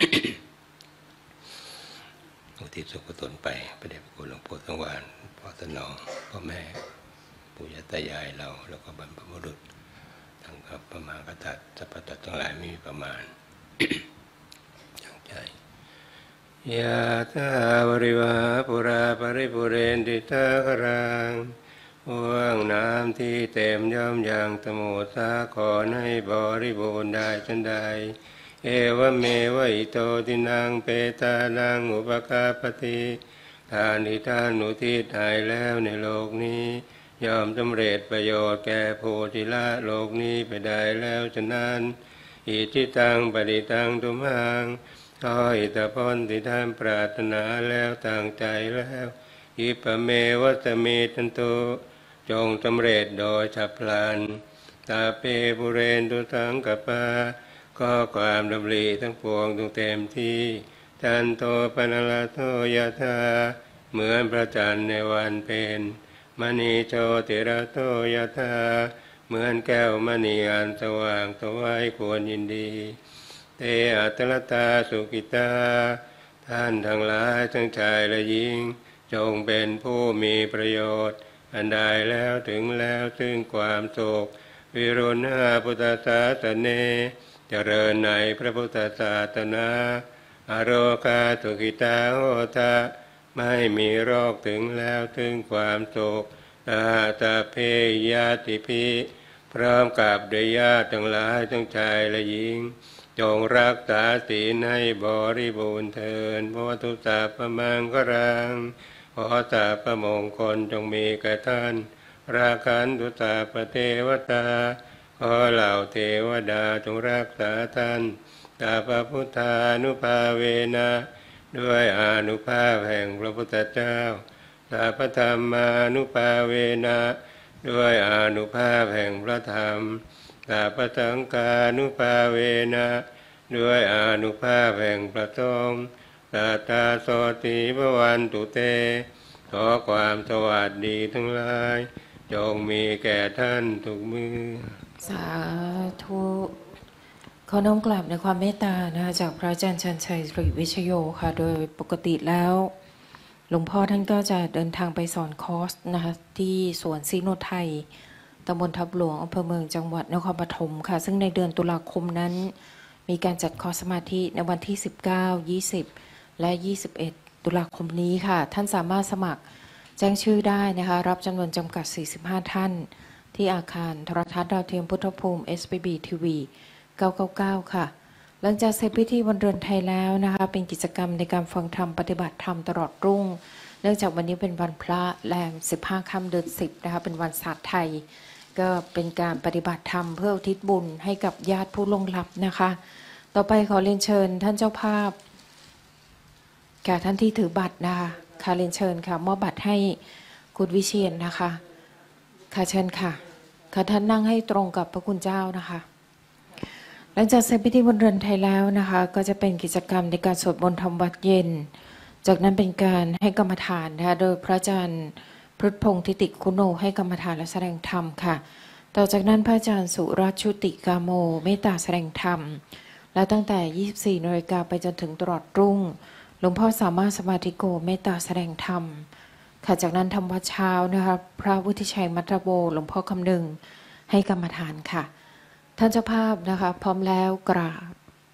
อุทิศส่วนกุศลไปพระเดชพระคุณหลวงปู่สว่างพ่อสนองพ่อแม่ปู่ย่าตายายเราแล้วก็บรรพบุรุษทั้งกับประมาณกษัตริย์สัพพะทั้งหลายไม่มีประมาณตั้งใจยะถาวริวหาปุราปริปุเรนติตาครังห่วงน้ำที่เต็มย่อมอย่างสมุทรสาครให้บริบูรณ์ได้จนได้เอวเมวะอิโตตินังเปตานังอุปกาปติทานที่ท่านอุทิศให้แล้วในโลกนี้ย่อมสำเร็จประโยชน์แก่ผู้ที่ละโลกนี้ไปได้แล้วฉะนั้นอิทิตังปฏิตังตุมหังขออิทธิพลที่ท่านปรารถนาแล้วตั้งใจแล้วอิปะเมวัตเมตันตุจงสำเร็จโดยฉับพลันตาเปปุเรนตุสังกปาก็ความดำริทั้งปวงจงเต็มที่จันโตปนลโทยะธาเหมือนพระจันทร์ในวันเพ็ญมณีโชติระโทยะธาเหมือนแก้วมณีอันสว่างสวัยควรยินดีเตอัตตลตาสุกิตาท่านทั้งหลายทั้งชายและหญิงจงเป็นผู้มีประโยชน์อันใดแล้วถึงแล้วซึ่งความสุขวิรุณหาพุทธศาสเนเจริญในพระพุทธศาสนาอโรคาสุขิตาโหทะไม่มีโรคถึงแล้วถึงความสุขอาตาเพยาติภิพร้อมกับเดญาติทั้งหลายทั้งชายและหญิงจงรักษาศีลให้บริบูรณ์เถิดเพราะทุสาปมังครังขอสาปมงคลจงมีแก่ท่านราคันตุสาปเทวตาขอเหล่าเทวดาจงรักษาท่านตาพระพุทธานุภาเวนะด้วยอานุภาพแห่งพระพุทธเจ้าตาพระธรรมานุภาเวนะด้วยอานุภาพแห่งพระธรรมตาพระสังฆานุภาเวนะด้วยอานุภาพแห่งพระสงฆ์ตาตาโสติภวันตุเตขอความสวัสดีทั้งหลายจงมีแก่ท่านทุกมือสาธุขอน้อมกราบในความเมตตานะคะจากพระอาจารย์ชันชัยสิริวิชโยค่ะโดยปกติแล้วหลวงพ่อท่านก็จะเดินทางไปสอนคอร์สนะคะที่สวนศรีโนไทยตำบลทับหลวงอำเภอเมืองจังหวัดนครปฐมค่ะซึ่งในเดือนตุลาคมนั้นมีการจัดคอร์สสมาธิในวันที่สิบเก้า ยี่สิบและยี่สิบเอ็ดตุลาคมนี้ค่ะท่านสามารถสมัครแจ้งชื่อได้นะคะรับจำนวนจำกัดสี่สิบห้าท่านที่อาคารโทรทัศน์ดาวเทียมพุทธภูมิ เอส พี บี ที วี เก้าเก้าเก้าค่ะหลังจากเสร็จพิธีวันเรือนไทยแล้วนะคะเป็นกิจกรรมในการฟังธรรมปฏิบัติธรรมตลอดรุ่งเนื่องจากวันนี้เป็นวันพระแรมสิบห้าค่ำเดือนสิบนะคะเป็นวันศาสตร์ไทยก็เป็นการปฏิบัติธรรมเพื่ออุทิศบุญให้กับญาติผู้ล่วงลับนะคะต่อไปขอเรียนเชิญท่านเจ้าภาพแก่ท่านที่ถือบัตรนะคะค่ะเรียนเชิญค่ะมอบบัตรให้คุณวิเชียรนะคะค่ะเชิญค่ะค่ะท่านนั่งให้ตรงกับพระคุณเจ้านะคะหลังจากเสร็จพิธีบนเรือนไทยแล้วนะคะก็จะเป็นกิจกรรมในการสวดมนต์ทำวัดเย็นจากนั้นเป็นการให้กรรมฐานนะคะโดยพระอาจารย์พฤทธพงษ์ทิติคุโนให้กรรมฐานและแสดงธรรมค่ะต่อจากนั้นพระอาจารย์สุรัชชุติกาโมเมตตาแสดงธรรมและตั้งแต่ยี่สิบสี่นาฬิกาไปจนถึงตลอดรุ่งหลวงพ่อสามารถสมาธิโกเมตตาแสดงธรรมค่ะจากนั้นทำวัดเช้านะคะพระวุฒิชัยมัตตโบหลวงพ่อคำนึงให้กรรมฐานค่ะท่านเจ้าภาพนะคะพร้อมแล้วกราบ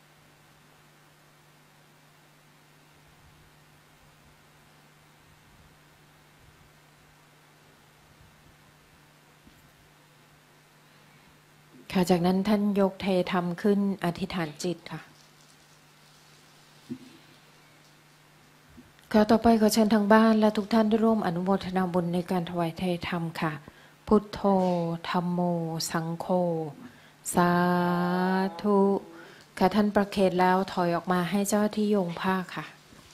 ค่ะจากนั้นท่านยกเทธรรมขึ้นอธิษฐานจิตค่ะค่ะต่อไปขอเชิญทางบ้านและทุกท่านได้ร่วมอนุโมทนาบุญในการถวายเทธรรมค่ะพุทโธธัมโมสังโฆสาธุค่ะท่านประเคนแล้วถอยออกมาให้เจ้าที่โยงผ้าค่ะ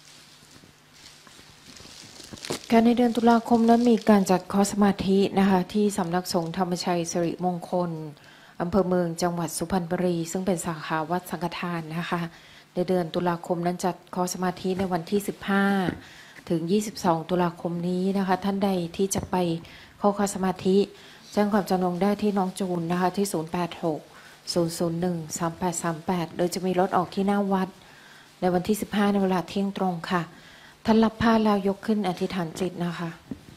การในเดือนตุลาคมนั้นมีการจัดคอร์สสมาธินะคะที่สำนักสงฆ์ธรรมชัยสิริมงคลอำเภอเมืองจังหวัดสุพรรณบุรีซึ่งเป็นสาขาวัดสังฆทานนะคะในเดือนตุลาคมนั้นจัดคอร์สสมาธิในวันที่สิบห้าถึงยี่สิบสองตุลาคมนี้นะคะท่านใดที่จะไปเข้าคอร์สสมาธิแจ้งความจำนงได้ที่น้องจูนนะคะที่ศูนย์ แปด หกศูนย์ ศูนย์ หนึ่ง สาม แปด สาม แปด โดยจะมีรถออกที่หน้าวัดในวันที่ สิบห้า ในเวลาเที่ยงตรงค่ะท่านรับผ้าแล้วยกขึ้นอธิษฐานจิตนะคะ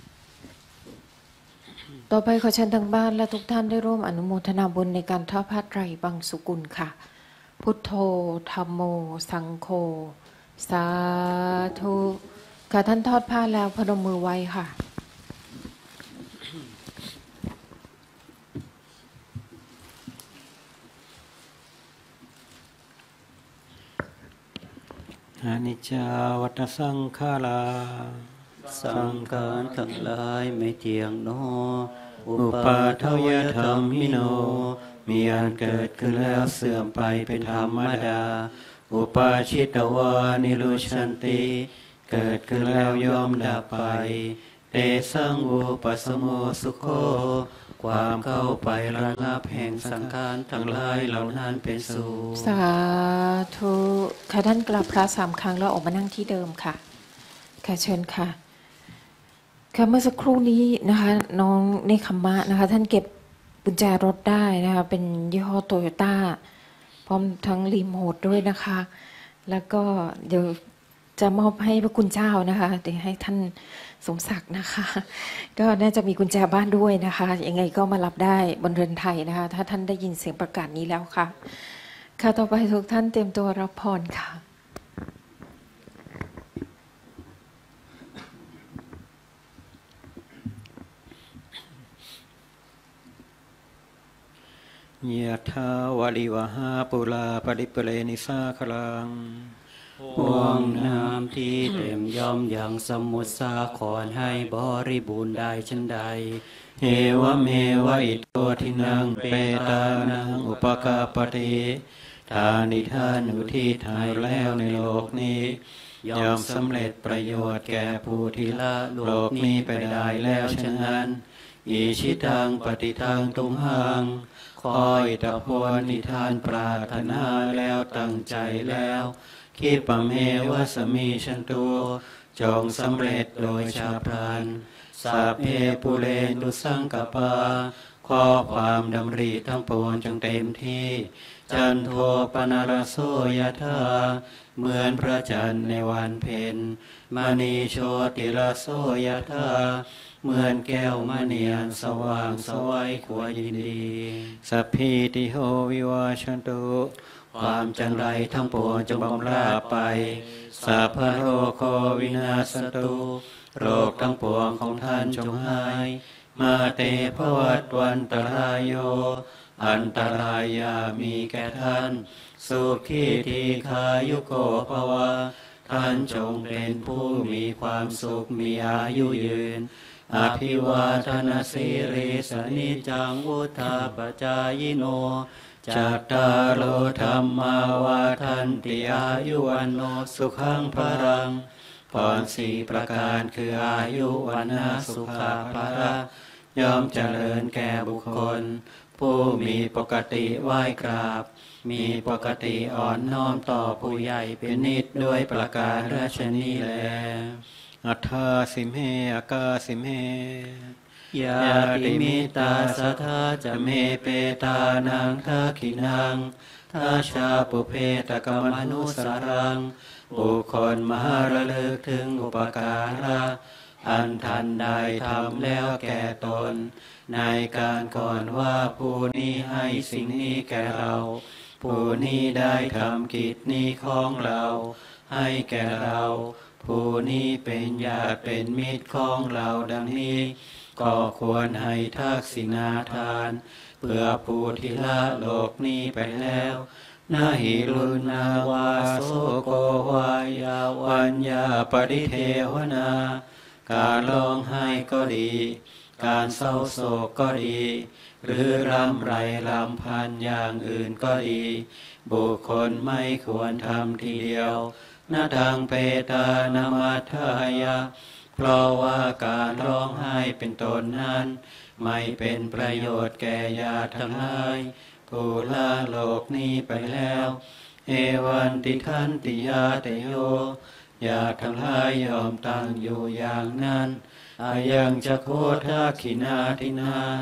ต่อไปขอเชิญทางบ้านและทุกท่านได้ร่วมอนุโมทนาบุญในการทอดผ้าไตรบังสุกุลค่ะพุทโธธัมโมสังโฆสาธุค่ะท่านทอดผ้าแล้วพนมมือไว้ค่ะอนิจจาวัฏสังขาราสังขารทั้งหลายไม่เที่ยงโนอุอุปาปาททววยธธรรรรมิมิโนโนมีอันเกิดขึ้นแล้วเสื่อมไปเป็นธรรมดาอุปาชิตวานิรุชันติเกิดขึ้นแล้วย่อมดับไปเตสังอุปสมโมสุโขความเข้าไประงับแห่งสังขารทั้งหลายเหล่านั้นเป็นสุขสาธุค่ะท่านกราบพระสามครั้งแล้วออกมานั่งที่เดิมค่ะค่ะเชิญค่ะค่ะเมื่อสักครู่นี้นะคะน้องเนคัมมะนะคะท่านเก็บกุญแจรถได้นะคะเป็นยี่ห้อโตโยต้าพร้อมทั้งรีโมทด้วยนะคะแล้วก็เดี๋ยวจะมอบให้พระคุณเจ้านะคะเดี๋ยวให้ท่านสมศักดิ์นะคะก็น่าจะมีกุญแจบ้านด้วยนะคะยังไงก็มารับได้บนเรือนไทยนะคะถ้าท่านได้ยินเสียงประกาศนี้แล้วค่ะค่ะต่อไปทุกท่านเตรียมตัวรับพรค่ะยะถาวาริวหาปุราปริปุเรนิสาคลังห่วงน้ำที่เต็มย่อมอย่างสมุทรสาครให้บริบูรณ์ได้ฉันใดเอวเมวะอิโตทินังเปตานังอุปกาปฏิทานิทานอุทิศให้แล้วในโลกนี้ย่อมสำเร็จประโยชน์แก่ผู้ที่ละโลกนี้ไปได้แล้วฉะนั้นอิชิตังปฏิทังตุมหังคอยตะพวนนิทานปรารถนาแล้วตั้งใจแล้วคิปะเมวะสมิชันตุจงสำเร็จโดยชาพลันสัพเพปุเรนตุสังกปาขอความดำริทั้งปวงจงเต็มที่จันโทปนารโสยธาเหมือนพระจันทร์ในวันเพ็ญมณีโชติรโสยธาเหมือนแก้วมณีอันสว่างสวัยควรยินดีสัพพิติโหวิวาชันตุความจังไรทั้งปวงจงบำราบไปสัพพโรโควินาศตุโรคทั้งปวงของท่านจงหายมาเตภวัตวันตรายโยอันตรายามีแก่ท่านสุขีทีขายุโกภวะท่านจงเป็นผู้มีความสุขมีอายุยืนอภิวาทนาสิริสนิจังวุธาปจายโนจัตตารโลธรรมาวาทันติอายุวันโนสุขังพรังพรสี่ประการคืออายุวันนาสุขาภระย่อมเจริญแก่บุคคลผู้มีปกติไหว้กราบมีปกติอ่อนน้อมต่อผู้ใหญ่เป็นนิดด้วยประการราชนีแลอัฏฐาสิเมอากาสิเมยาติมิตาสัทธาจะเมเปตานังทักขินังทัชชาปุเพตกมนุสรังบุคคลมหาระลึกถึงอุปการะอันทันได้ทำแล้วแก่ตนในการก่อนว่าผู้นี้ให้สิ่งนี้แก่เราผู้นี้ได้ทำกิจนี้ของเราให้แก่เราผู้นี้เป็นญาติเป็นมิตรของเราดังนี้ก็ควรให้ทักษิณาทานเพื่อผู้ที่ละโลกนี้ไปแล้วนาหิรุณาวาโสโกวายาวัญญาปริเทวนาการร้องไห้ก็ดีการเศร้าโศกก็ดีหรือรำไรรำพันอย่างอื่นก็ดีบุคคลไม่ควรทำทีเดียวนาทางเปตานามาทายะเพราะว่าการร้องไห้เป็นต้นนั้นไม่เป็นประโยชน์แก่ญาติทั้งหลายผู้ละโลกนี้ไปแล้วเอวันติขันติยาเตโยญาติทั้งหลายยอมตั้งอยู่อย่างนั้นอายังจะโคทาขินาทินา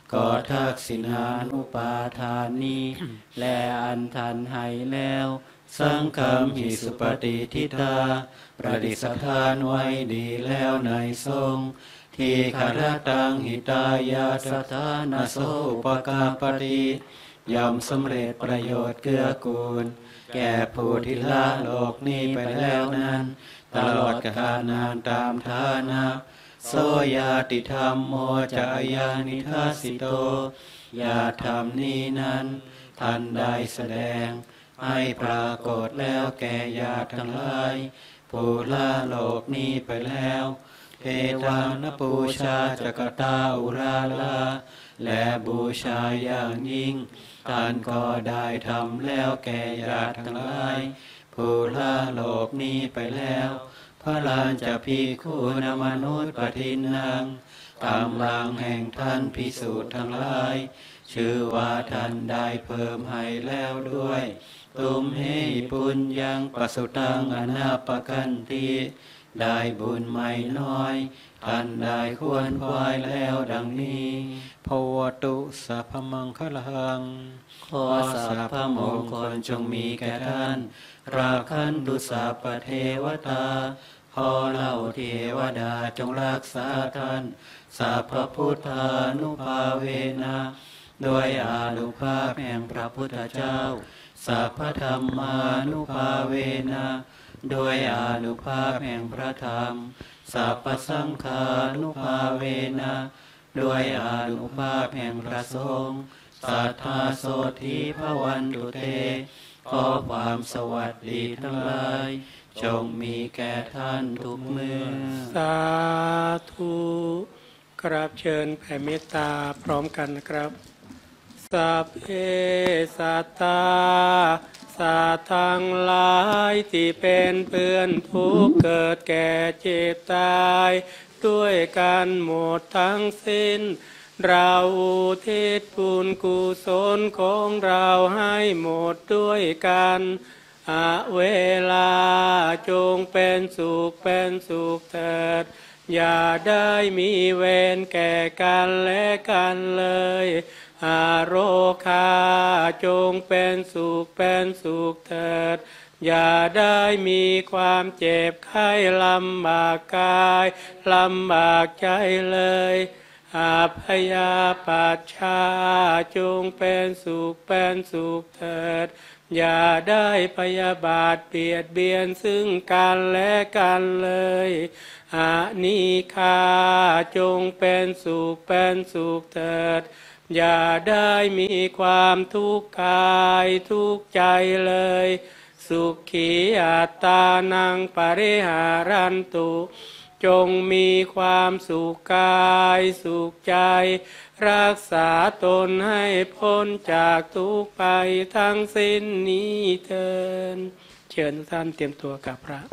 ก็ทักษิณานุปาทานีและอันทันให้แล้วสังฆมหิสุปฏิทิตาประดิษฐานไว้ดีแล้วในทรงที่คารตังหิตายาสถานาโสปกาปฏิย่อมสำเร็จประโยชน์เกื้อกูลแก่ผู้ที่ละโลกนี้ไปแล้วนั้นตลอดกาลนานตามฐานะโสยาติธรรมโมจายานิทัสสิโตญาธรรมนี้นั้นท่านได้แสดงให้ปรากฏแล้วแก่ญาติทั้งหลายผู้ละโลกนี้ไปแล้วเทวานปูชาจักตาอุราลาและบูชาอย่างยิ่งท่านก็ได้ทำแล้วแก่ญาติทั้งหลายผู้ละโลกนี้ไปแล้วพระลานจะพิคูณมนุษย์ปทินนางกำลังแห่งท่านพิสูจน์ทั้งหลายชื่อว่าท่านได้เพิ่มให้แล้วด้วยตุมเหปุญญังปสุตังอนาปกันติได้บุญไม่น้อยท่านได้ควรควายแล้วดังนี้ภวตุสัพพมังคลังขอสัพพมงคลจงมีแก่ท่านราคันตุสัพพเทวตาขอเหล่าเทวดาจงรักษาท่านสัพพพุทธานุภาเวนะด้วยอานุภาพแห่งพระพุทธเจ้าสัพพธรรมานุภาเวนะด้วยอานุภาพแห่งพระธรรมสัพพสังฆานุภาเวนะด้วยอานุภาพแห่งพระสงฆ์สัทธาโสธีภวันตุเตขอความสวัสดีทั้งหลายจงมีแก่ท่านทุกเมื่อสาธุกราบเชิญแผ่เมตตาพร้อมกันนะครับสัพเพสัตตาสัตว์ทั้งหลายที่เป็นเพื่อนทุกข์เกิดแก่เจ็บตายด้วยกันหมดทั้งสิ้นเราอุทิศบุญกุศลของเราให้หมดด้วยกันอาเวลาจงเป็นสุขเป็นสุขเถิดอย่าได้มีเวรแก่กันและกันเลยอาโรคาจงเป็นสุขเป็นสุขเถิดอย่าได้มีความเจ็บไข้ลำบากกายลำบากใจเลยอาพยาปัชชาจงเป็นสุขเป็นสุขเถิดอย่าได้พยาบาทเบียดเบียนซึ่งกันและกันเลยอานิคาจงเป็นสุขเป็นสุขเถิดอย่าได้มีความทุกข์กายทุกข์ใจเลยสุขีอัตตานังปริหารันตุจงมีความสุขกายสุขใจรักษาตนให้พ้นจากทุกข์ไปทั้งสิ้นนี้เถิดเชิญท่านเตรียมตัวกับพระ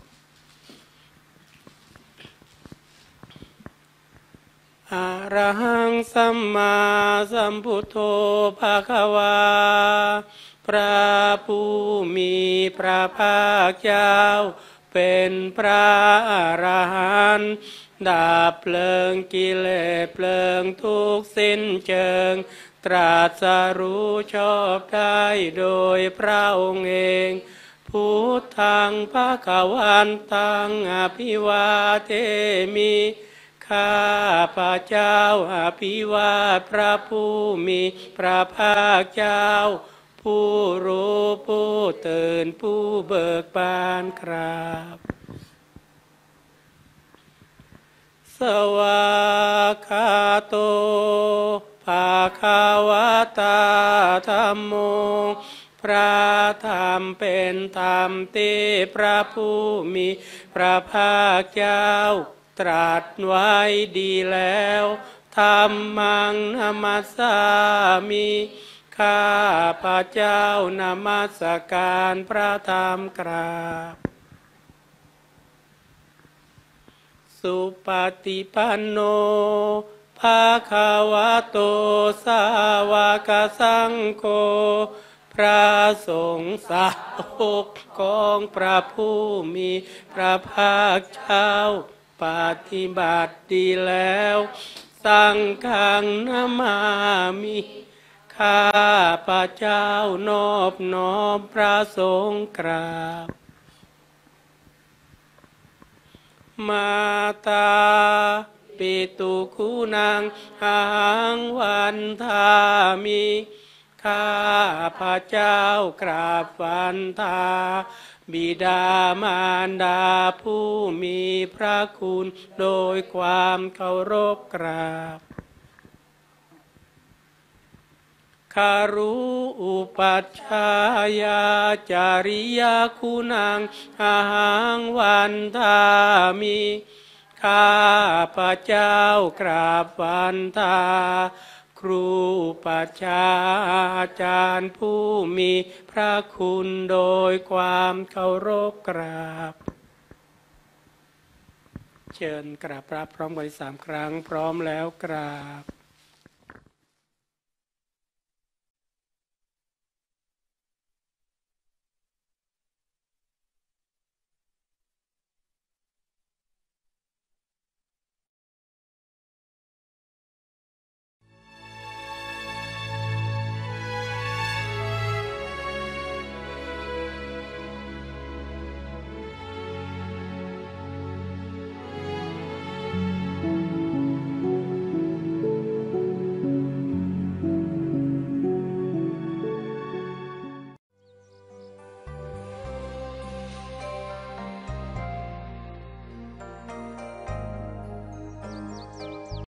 อะระหังสัมมาสัมพุทโธภควาพระผู้มีพระภาคเจ้าเป็นพระอรหันต์ดับเพลิงกิเลสเพลิงทุกข์สิ้นเชิงตรัสรู้ชอบได้โดยพระองค์เองพุทธังภวันตังอภิวาเทมิข้าพระเจ้าอภิวาทพระผู้มีพระภาคเจ้าผู้รู้ผู้ตื่นผู้เบิกบานครับสวากขาโตภาควตาธัมโมพระธรรมเป็นธรรมที่พระผู้มีพระภาคเจ้าตรัสไว้ดีแล้วธัมมังนัมสสามิข้าพระเจ้านมัสการพระธรรมกราบสุปฏิปันโนภะคะวะโตสาวกสังโฆพระสงฆ์สาวกของพระผู้มีพระภาคเจ้าปฏิบัติดีแล้วสสังฆังนามามิข้าพระเจ้านอบน้อมพระสงฆ์กราบมาตาปิตุคุณังอาหังวันทามิข้าพระเจ้ากราบวันทาบิดามารดาผู้มีพระคุณโดยความเคารพกราบคารุอุปัชฌายาจาริยคุณังอาหังวันทามิข้าพระเจ้ากราบวันทาครูปัชฌาอาจารย์ผู้มีพระคุณโดยความเคารพกราบเชิญกราบพระพร้อมกันสามครั้งพร้อมแล้วกราบ